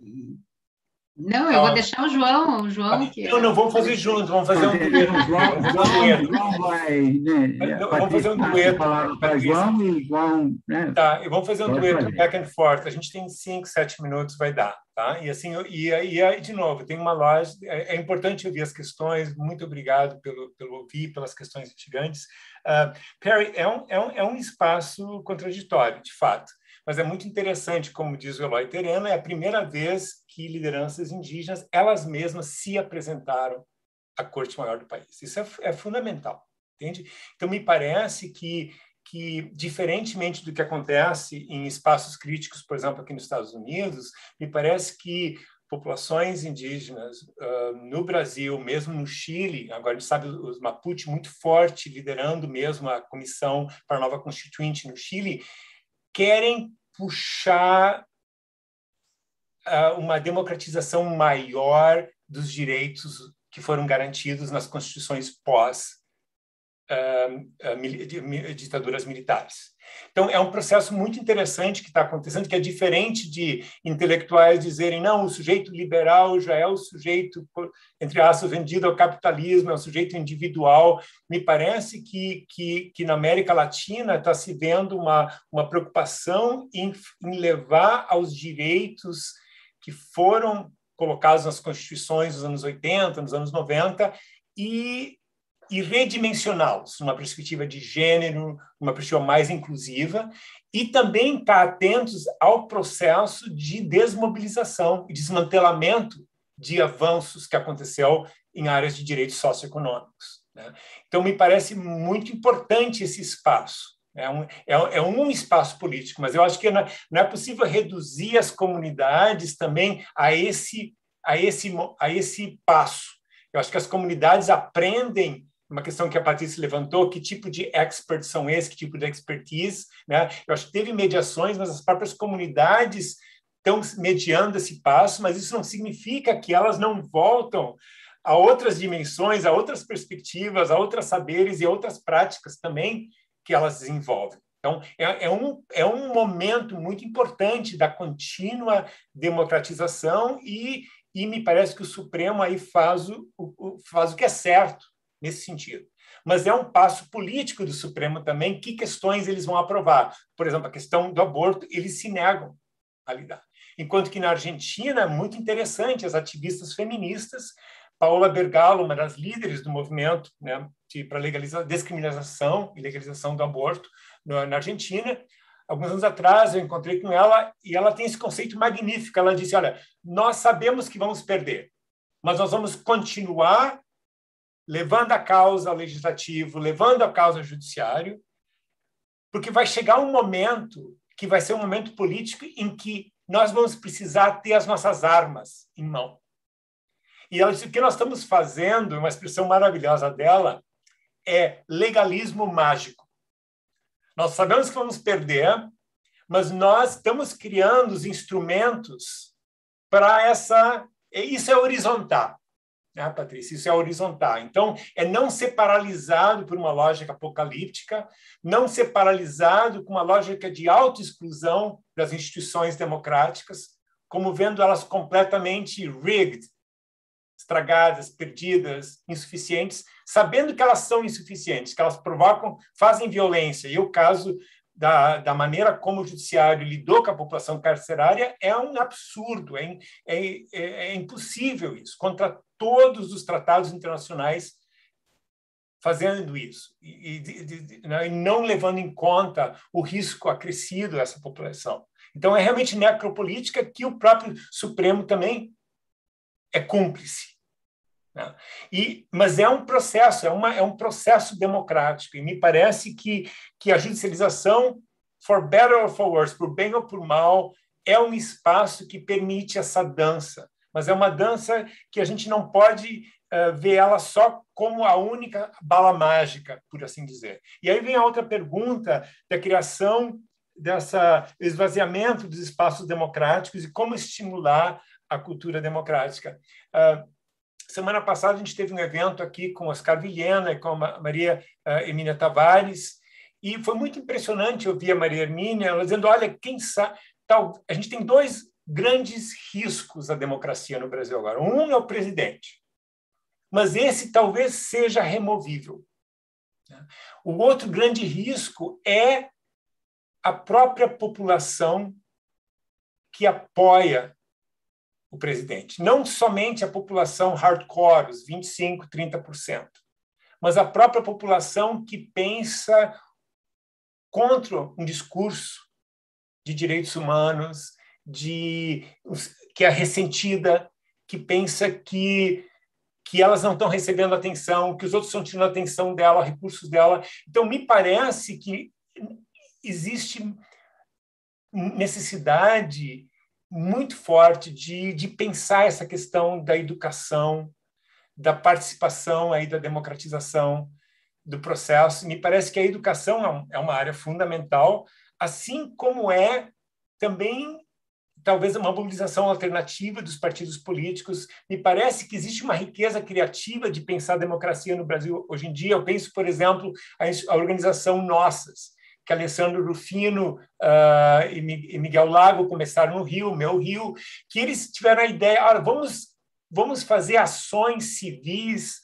Não, eu vou deixar o João, o João que... Não, não, vamos fazer junto, vamos fazer um dueto. João, João, João vai, né? Não, vamos fazer um dueto. Para João e João, né? Tá, e vamos fazer um Pode dueto fazer. back and forth. A gente tem cinco, sete minutos, vai dar, tá? E assim, e, e aí, de novo, tem uma loja, é, é importante ouvir as questões, muito obrigado pelo, pelo ouvir, pelas questões instigantes. Uh, Perry, é um, é, um, é um espaço contraditório, de fato, mas é muito interessante, como diz o Eloy Terena, é a primeira vez que lideranças indígenas, elas mesmas se apresentaram à Corte Maior do país. Isso é, é fundamental, entende? Então, me parece que que, diferentemente do que acontece em espaços críticos, por exemplo, aqui nos Estados Unidos, me parece que populações indígenas uh, no Brasil, mesmo no Chile, agora a gente sabe os Mapuche muito forte, liderando mesmo a comissão para a nova constituinte no Chile, querem puxar uh, uma democratização maior dos direitos que foram garantidos nas constituições pós Uh, uh, ditaduras militares. Então, é um processo muito interessante que está acontecendo, que é diferente de intelectuais dizerem não, o sujeito liberal já é o sujeito, entre aspas, vendido ao capitalismo, é o sujeito individual. Me parece que, que, que na América Latina está se vendo uma, uma preocupação em, em levar aos direitos que foram colocados nas constituições dos anos oitenta, nos anos noventa, e e redimensioná-los, numa perspectiva de gênero, uma perspectiva mais inclusiva, e também estar atentos ao processo de desmobilização e desmantelamento de avanços que aconteceu em áreas de direitos socioeconômicos, né? Então, me parece muito importante esse espaço. É um, é, é um espaço político, mas eu acho que não, não é possível reduzir as comunidades também a esse, a esse, a esse passo. Eu acho que as comunidades aprendem, uma questão que a Patrícia levantou, que tipo de experts são esses, que tipo de expertise, né? Eu acho que teve mediações, mas as próprias comunidades estão mediando esse passo, mas isso não significa que elas não voltam a outras dimensões, a outras perspectivas, a outros saberes e outras práticas também que elas desenvolvem. Então, é, é, um, é um momento muito importante da contínua democratização e, e me parece que o Supremo aí faz o, o, faz o que é certo nesse sentido. Mas é um passo político do Supremo também, que questões eles vão aprovar. Por exemplo, a questão do aborto, eles se negam a lidar. Enquanto que na Argentina, é muito interessante, as ativistas feministas, Paola Bergalo, uma das líderes do movimento, né, para legalizar descriminalização e legalização do aborto na Argentina, alguns anos atrás eu encontrei com ela e ela tem esse conceito magnífico. Ela disse, olha, nós sabemos que vamos perder, mas nós vamos continuar levando a causa ao legislativo, levando a causa ao judiciário, porque vai chegar um momento que vai ser um momento político em que nós vamos precisar ter as nossas armas em mão. E ela disse, o que nós estamos fazendo, uma expressão maravilhosa dela, é legalismo mágico. Nós sabemos que vamos perder, mas nós estamos criando os instrumentos para essa... Isso é horizontal, né, Patrícia? Isso é horizontal. Então, é não ser paralisado por uma lógica apocalíptica, não ser paralisado com uma lógica de autoexclusão das instituições democráticas, como vendo elas completamente rigged, estragadas, perdidas, insuficientes, sabendo que elas são insuficientes, que elas provocam, fazem violência. E o caso da, da maneira como o judiciário lidou com a população carcerária é um absurdo, é, é, é impossível isso, contra todos os tratados internacionais fazendo isso, e, e, e não levando em conta o risco acrescido dessa população. Então, é realmente necropolítica que o próprio Supremo também é cúmplice. Né? E, mas é um processo, é, uma, é um processo democrático, e me parece que, que a judicialização, for better or for worse, por bem ou por mal, é um espaço que permite essa dança, mas é uma dança que a gente não pode uh, ver ela só como a única bala mágica, por assim dizer. E aí vem a outra pergunta da criação dessa esvaziamento dos espaços democráticos e como estimular a cultura democrática. Uh, semana passada a gente teve um evento aqui com Oscar Vilhena e com a Maria uh, Hermínia Tavares, e foi muito impressionante ouvir a Maria Hermínia ela dizendo, olha, quem sabe... Tal, a gente tem dois grandes riscos à democracia no Brasil agora. Um é o presidente, mas esse talvez seja removível. O outro grande risco é a própria população que apoia o presidente. Não somente a população hardcore, os vinte e cinco, trinta por cento, mas a própria população que pensa contra um discurso de direitos humanos, de, que é ressentida, que pensa que, que elas não estão recebendo atenção, que os outros estão tirando a atenção dela, recursos dela. Então, me parece que existe necessidade muito forte de, de pensar essa questão da educação, da participação, aí, da democratização do processo. Me parece que a educação é uma área fundamental, assim como é também, talvez, uma mobilização alternativa dos partidos políticos. Me parece que existe uma riqueza criativa de pensar a democracia no Brasil hoje em dia. Eu penso, por exemplo, a organização Nossas, que Alessandro Rufino uh, e Miguel Lago começaram no Rio, Meu Rio, que eles tiveram a ideia, ah, vamos, vamos fazer ações civis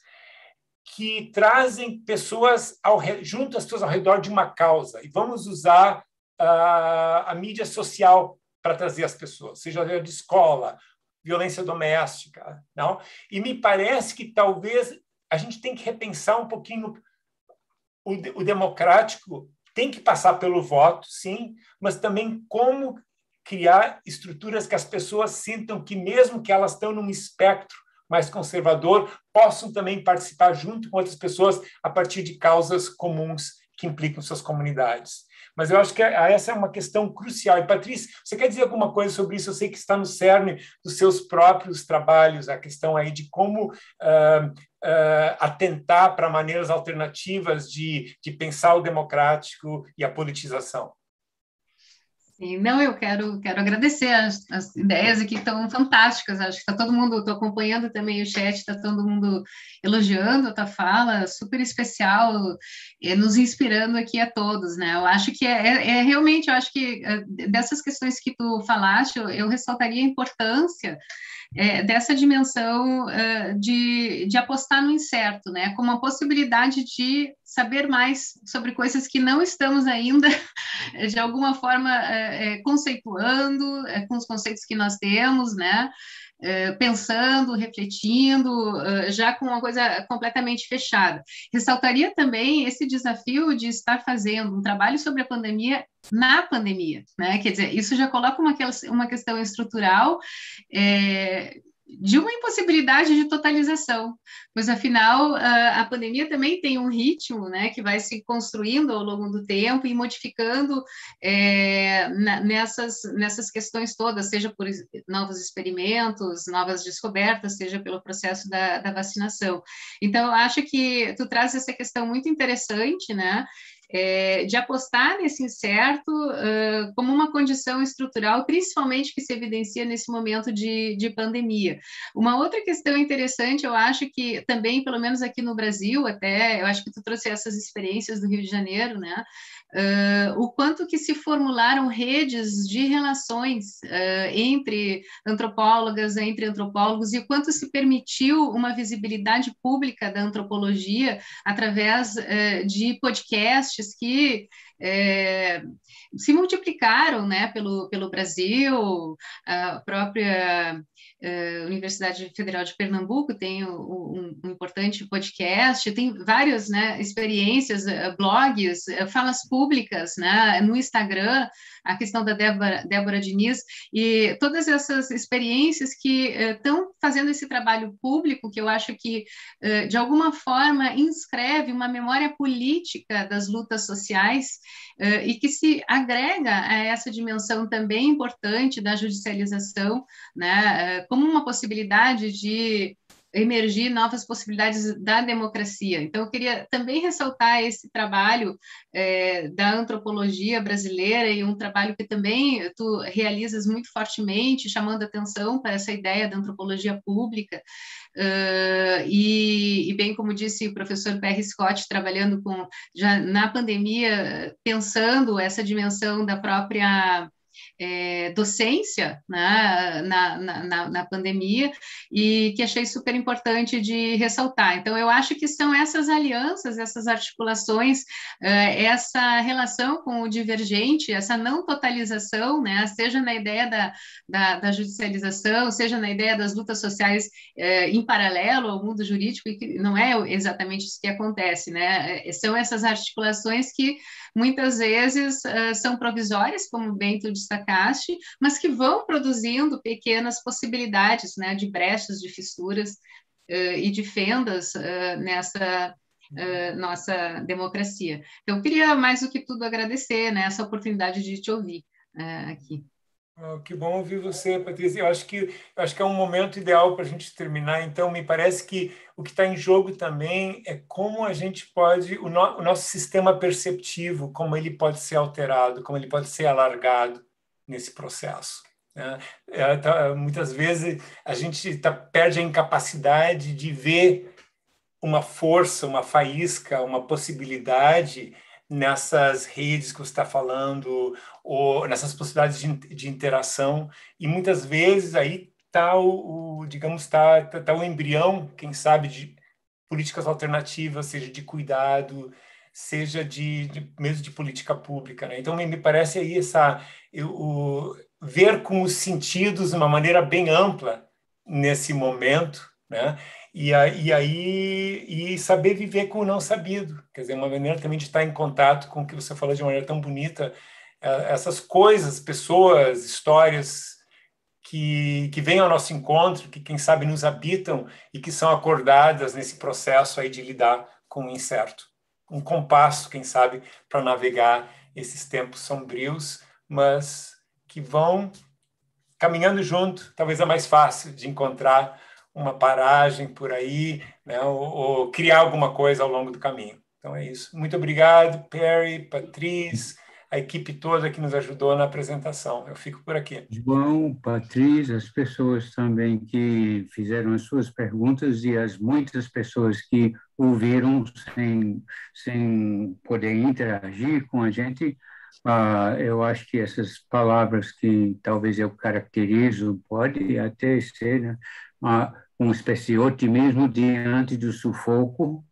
que trazem pessoas ao, junto às pessoas ao redor de uma causa, e vamos usar uh, a mídia social para trazer as pessoas, seja de escola, violência doméstica. Não? E me parece que talvez a gente tem que repensar um pouquinho o, o democrático, tem que passar pelo voto, sim, mas também como criar estruturas que as pessoas sintam que, mesmo que elas estão num espectro mais conservador, possam também participar junto com outras pessoas a partir de causas comuns que implicam suas comunidades. Mas eu acho que essa é uma questão crucial. E, Patrícia, você quer dizer alguma coisa sobre isso? Eu sei que está no cerne dos seus próprios trabalhos, a questão aí de como uh, uh, atentar para maneiras alternativas de, de pensar o democrático e a politização. Sim, não, eu quero, quero agradecer as, as ideias aqui que estão fantásticas. Acho que está todo mundo, estou acompanhando também o chat, está todo mundo elogiando a tua fala, super especial, é, nos inspirando aqui a todos, né? Eu acho que é, é, é realmente, eu acho que é, dessas questões que tu falaste, eu, eu ressaltaria a importância É, dessa dimensão uh, de, de apostar no incerto, né? Como a possibilidade de saber mais sobre coisas que não estamos ainda, de alguma forma, uh, uh, conceituando, uh, com os conceitos que nós temos, né? pensando, refletindo, já com uma coisa completamente fechada. Ressaltaria também esse desafio de estar fazendo um trabalho sobre a pandemia na pandemia, né? Quer dizer, isso já coloca uma, uma questão estrutural é, de uma impossibilidade de totalização, pois, afinal, a pandemia também tem um ritmo, né, que vai se construindo ao longo do tempo e modificando é, nessas, nessas questões todas, seja por novos experimentos, novas descobertas, seja pelo processo da, da vacinação. Então, eu acho que tu traz essa questão muito interessante, né, É, de apostar nesse incerto uh, como uma condição estrutural, principalmente que se evidencia nesse momento de, de pandemia. Uma outra questão interessante, eu acho que também, pelo menos aqui no Brasil, até, eu acho que tu trouxe essas experiências do Rio de Janeiro, né? Uh, o quanto que se formularam redes de relações uh, entre antropólogas, entre antropólogos, e o quanto se permitiu uma visibilidade pública da antropologia através uh, de podcasts que é, se multiplicaram, né, pelo, pelo Brasil. A própria a Universidade Federal de Pernambuco tem um, um importante podcast, tem várias, né, experiências, blogs, falas públicas, né, no Instagram, a questão da Débora, Débora Diniz, e todas essas experiências que estão uh, fazendo esse trabalho público, que eu acho que, uh, de alguma forma, inscreve uma memória política das lutas sociais, uh, e que se agrega a essa dimensão também importante da judicialização, né, uh, como uma possibilidade de emergir novas possibilidades da democracia. Então, eu queria também ressaltar esse trabalho é, da antropologia brasileira, e um trabalho que também tu realizas muito fortemente, chamando atenção para essa ideia da antropologia pública, uh, e, e bem como disse o professor Perry Scott, trabalhando com, já na pandemia, pensando essa dimensão da própria É, docência, né, na, na, na pandemia, e que achei super importante de ressaltar. Então, eu acho que são essas alianças, essas articulações, uh, essa relação com o divergente, essa não totalização, né, seja na ideia da, da, da judicialização, seja na ideia das lutas sociais uh, em paralelo ao mundo jurídico, e que não é exatamente isso que acontece, né, são essas articulações que muitas vezes uh, são provisórias, como bem tu destacaste, mas que vão produzindo pequenas possibilidades, né, de brechas, de fissuras uh, e de fendas uh, nessa uh, nossa democracia. Então, eu queria, mais do que tudo, agradecer, né, essa oportunidade de te ouvir uh, aqui. Oh, que bom ouvir você, Patrícia. Eu acho que, eu acho que é um momento ideal para a gente terminar. Então, me parece que o que está em jogo também é como a gente pode, o, no, o nosso sistema perceptivo, como ele pode ser alterado, como ele pode ser alargado nesse processo. Né? É, tá, muitas vezes a gente tá, perde a incapacidade de ver uma força, uma faísca, uma possibilidade nessas redes que você está falando, ou nessas possibilidades de, de interação, e muitas vezes aí está o, o, digamos, está tá, tá o embrião, quem sabe, de políticas alternativas, seja de cuidado, seja de, de mesmo de política pública, né? Então, me, me parece aí essa, eu, o, ver com os sentidos de uma maneira bem ampla nesse momento, né? E aí e saber viver com o não sabido, quer dizer, uma maneira também de estar em contato com o que você falou de uma maneira tão bonita, essas coisas, pessoas, histórias que, que vêm ao nosso encontro, que quem sabe nos habitam e que são acordadas nesse processo aí de lidar com o incerto. Um compasso, quem sabe, para navegar esses tempos sombrios, mas que vão caminhando junto, talvez é mais fácil de encontrar uma paragem por aí, né, ou, ou criar alguma coisa ao longo do caminho. Então é isso. Muito obrigado, Perry, Patrícia, a equipe toda que nos ajudou na apresentação. Eu fico por aqui. João, Patrícia, as pessoas também que fizeram as suas perguntas e as muitas pessoas que ouviram sem, sem poder interagir com a gente. Uh, eu acho que essas palavras que talvez eu caracterizo pode até ser, né, uma, uma espécie de otimismo diante do sufoco,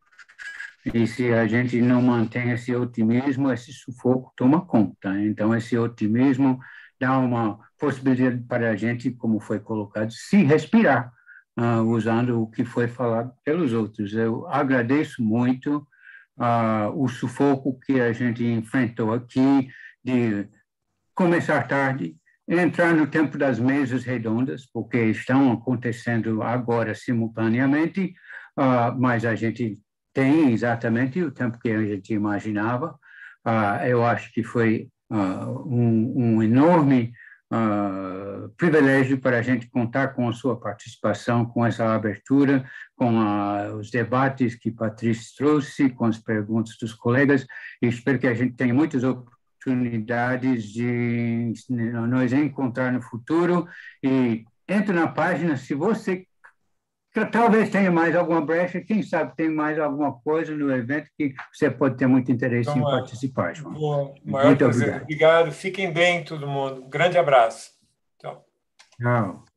e se a gente não mantém esse otimismo, esse sufoco toma conta. Então, esse otimismo dá uma possibilidade para a gente, como foi colocado, se respirar, uh, usando o que foi falado pelos outros. Eu agradeço muito uh, o sufoco que a gente enfrentou aqui, de começar tarde, entrar no tempo das mesas redondas, porque estão acontecendo agora simultaneamente, uh, mas a gente tem exatamente o tempo que a gente imaginava. Uh, eu acho que foi uh, um, um enorme uh, privilégio para a gente contar com a sua participação, com essa abertura, com a, os debates que Patrícia trouxe, com as perguntas dos colegas, e espero que a gente tenha muitas oportunidades de nos encontrar no futuro. E entre na página, se você talvez tenha mais alguma brecha, quem sabe tem mais alguma coisa no evento que você pode ter muito interesse então, em participar, João. Boa, maior muito prazer. obrigado. Obrigado. Fiquem bem, todo mundo. Um grande abraço. Tchau. Tchau.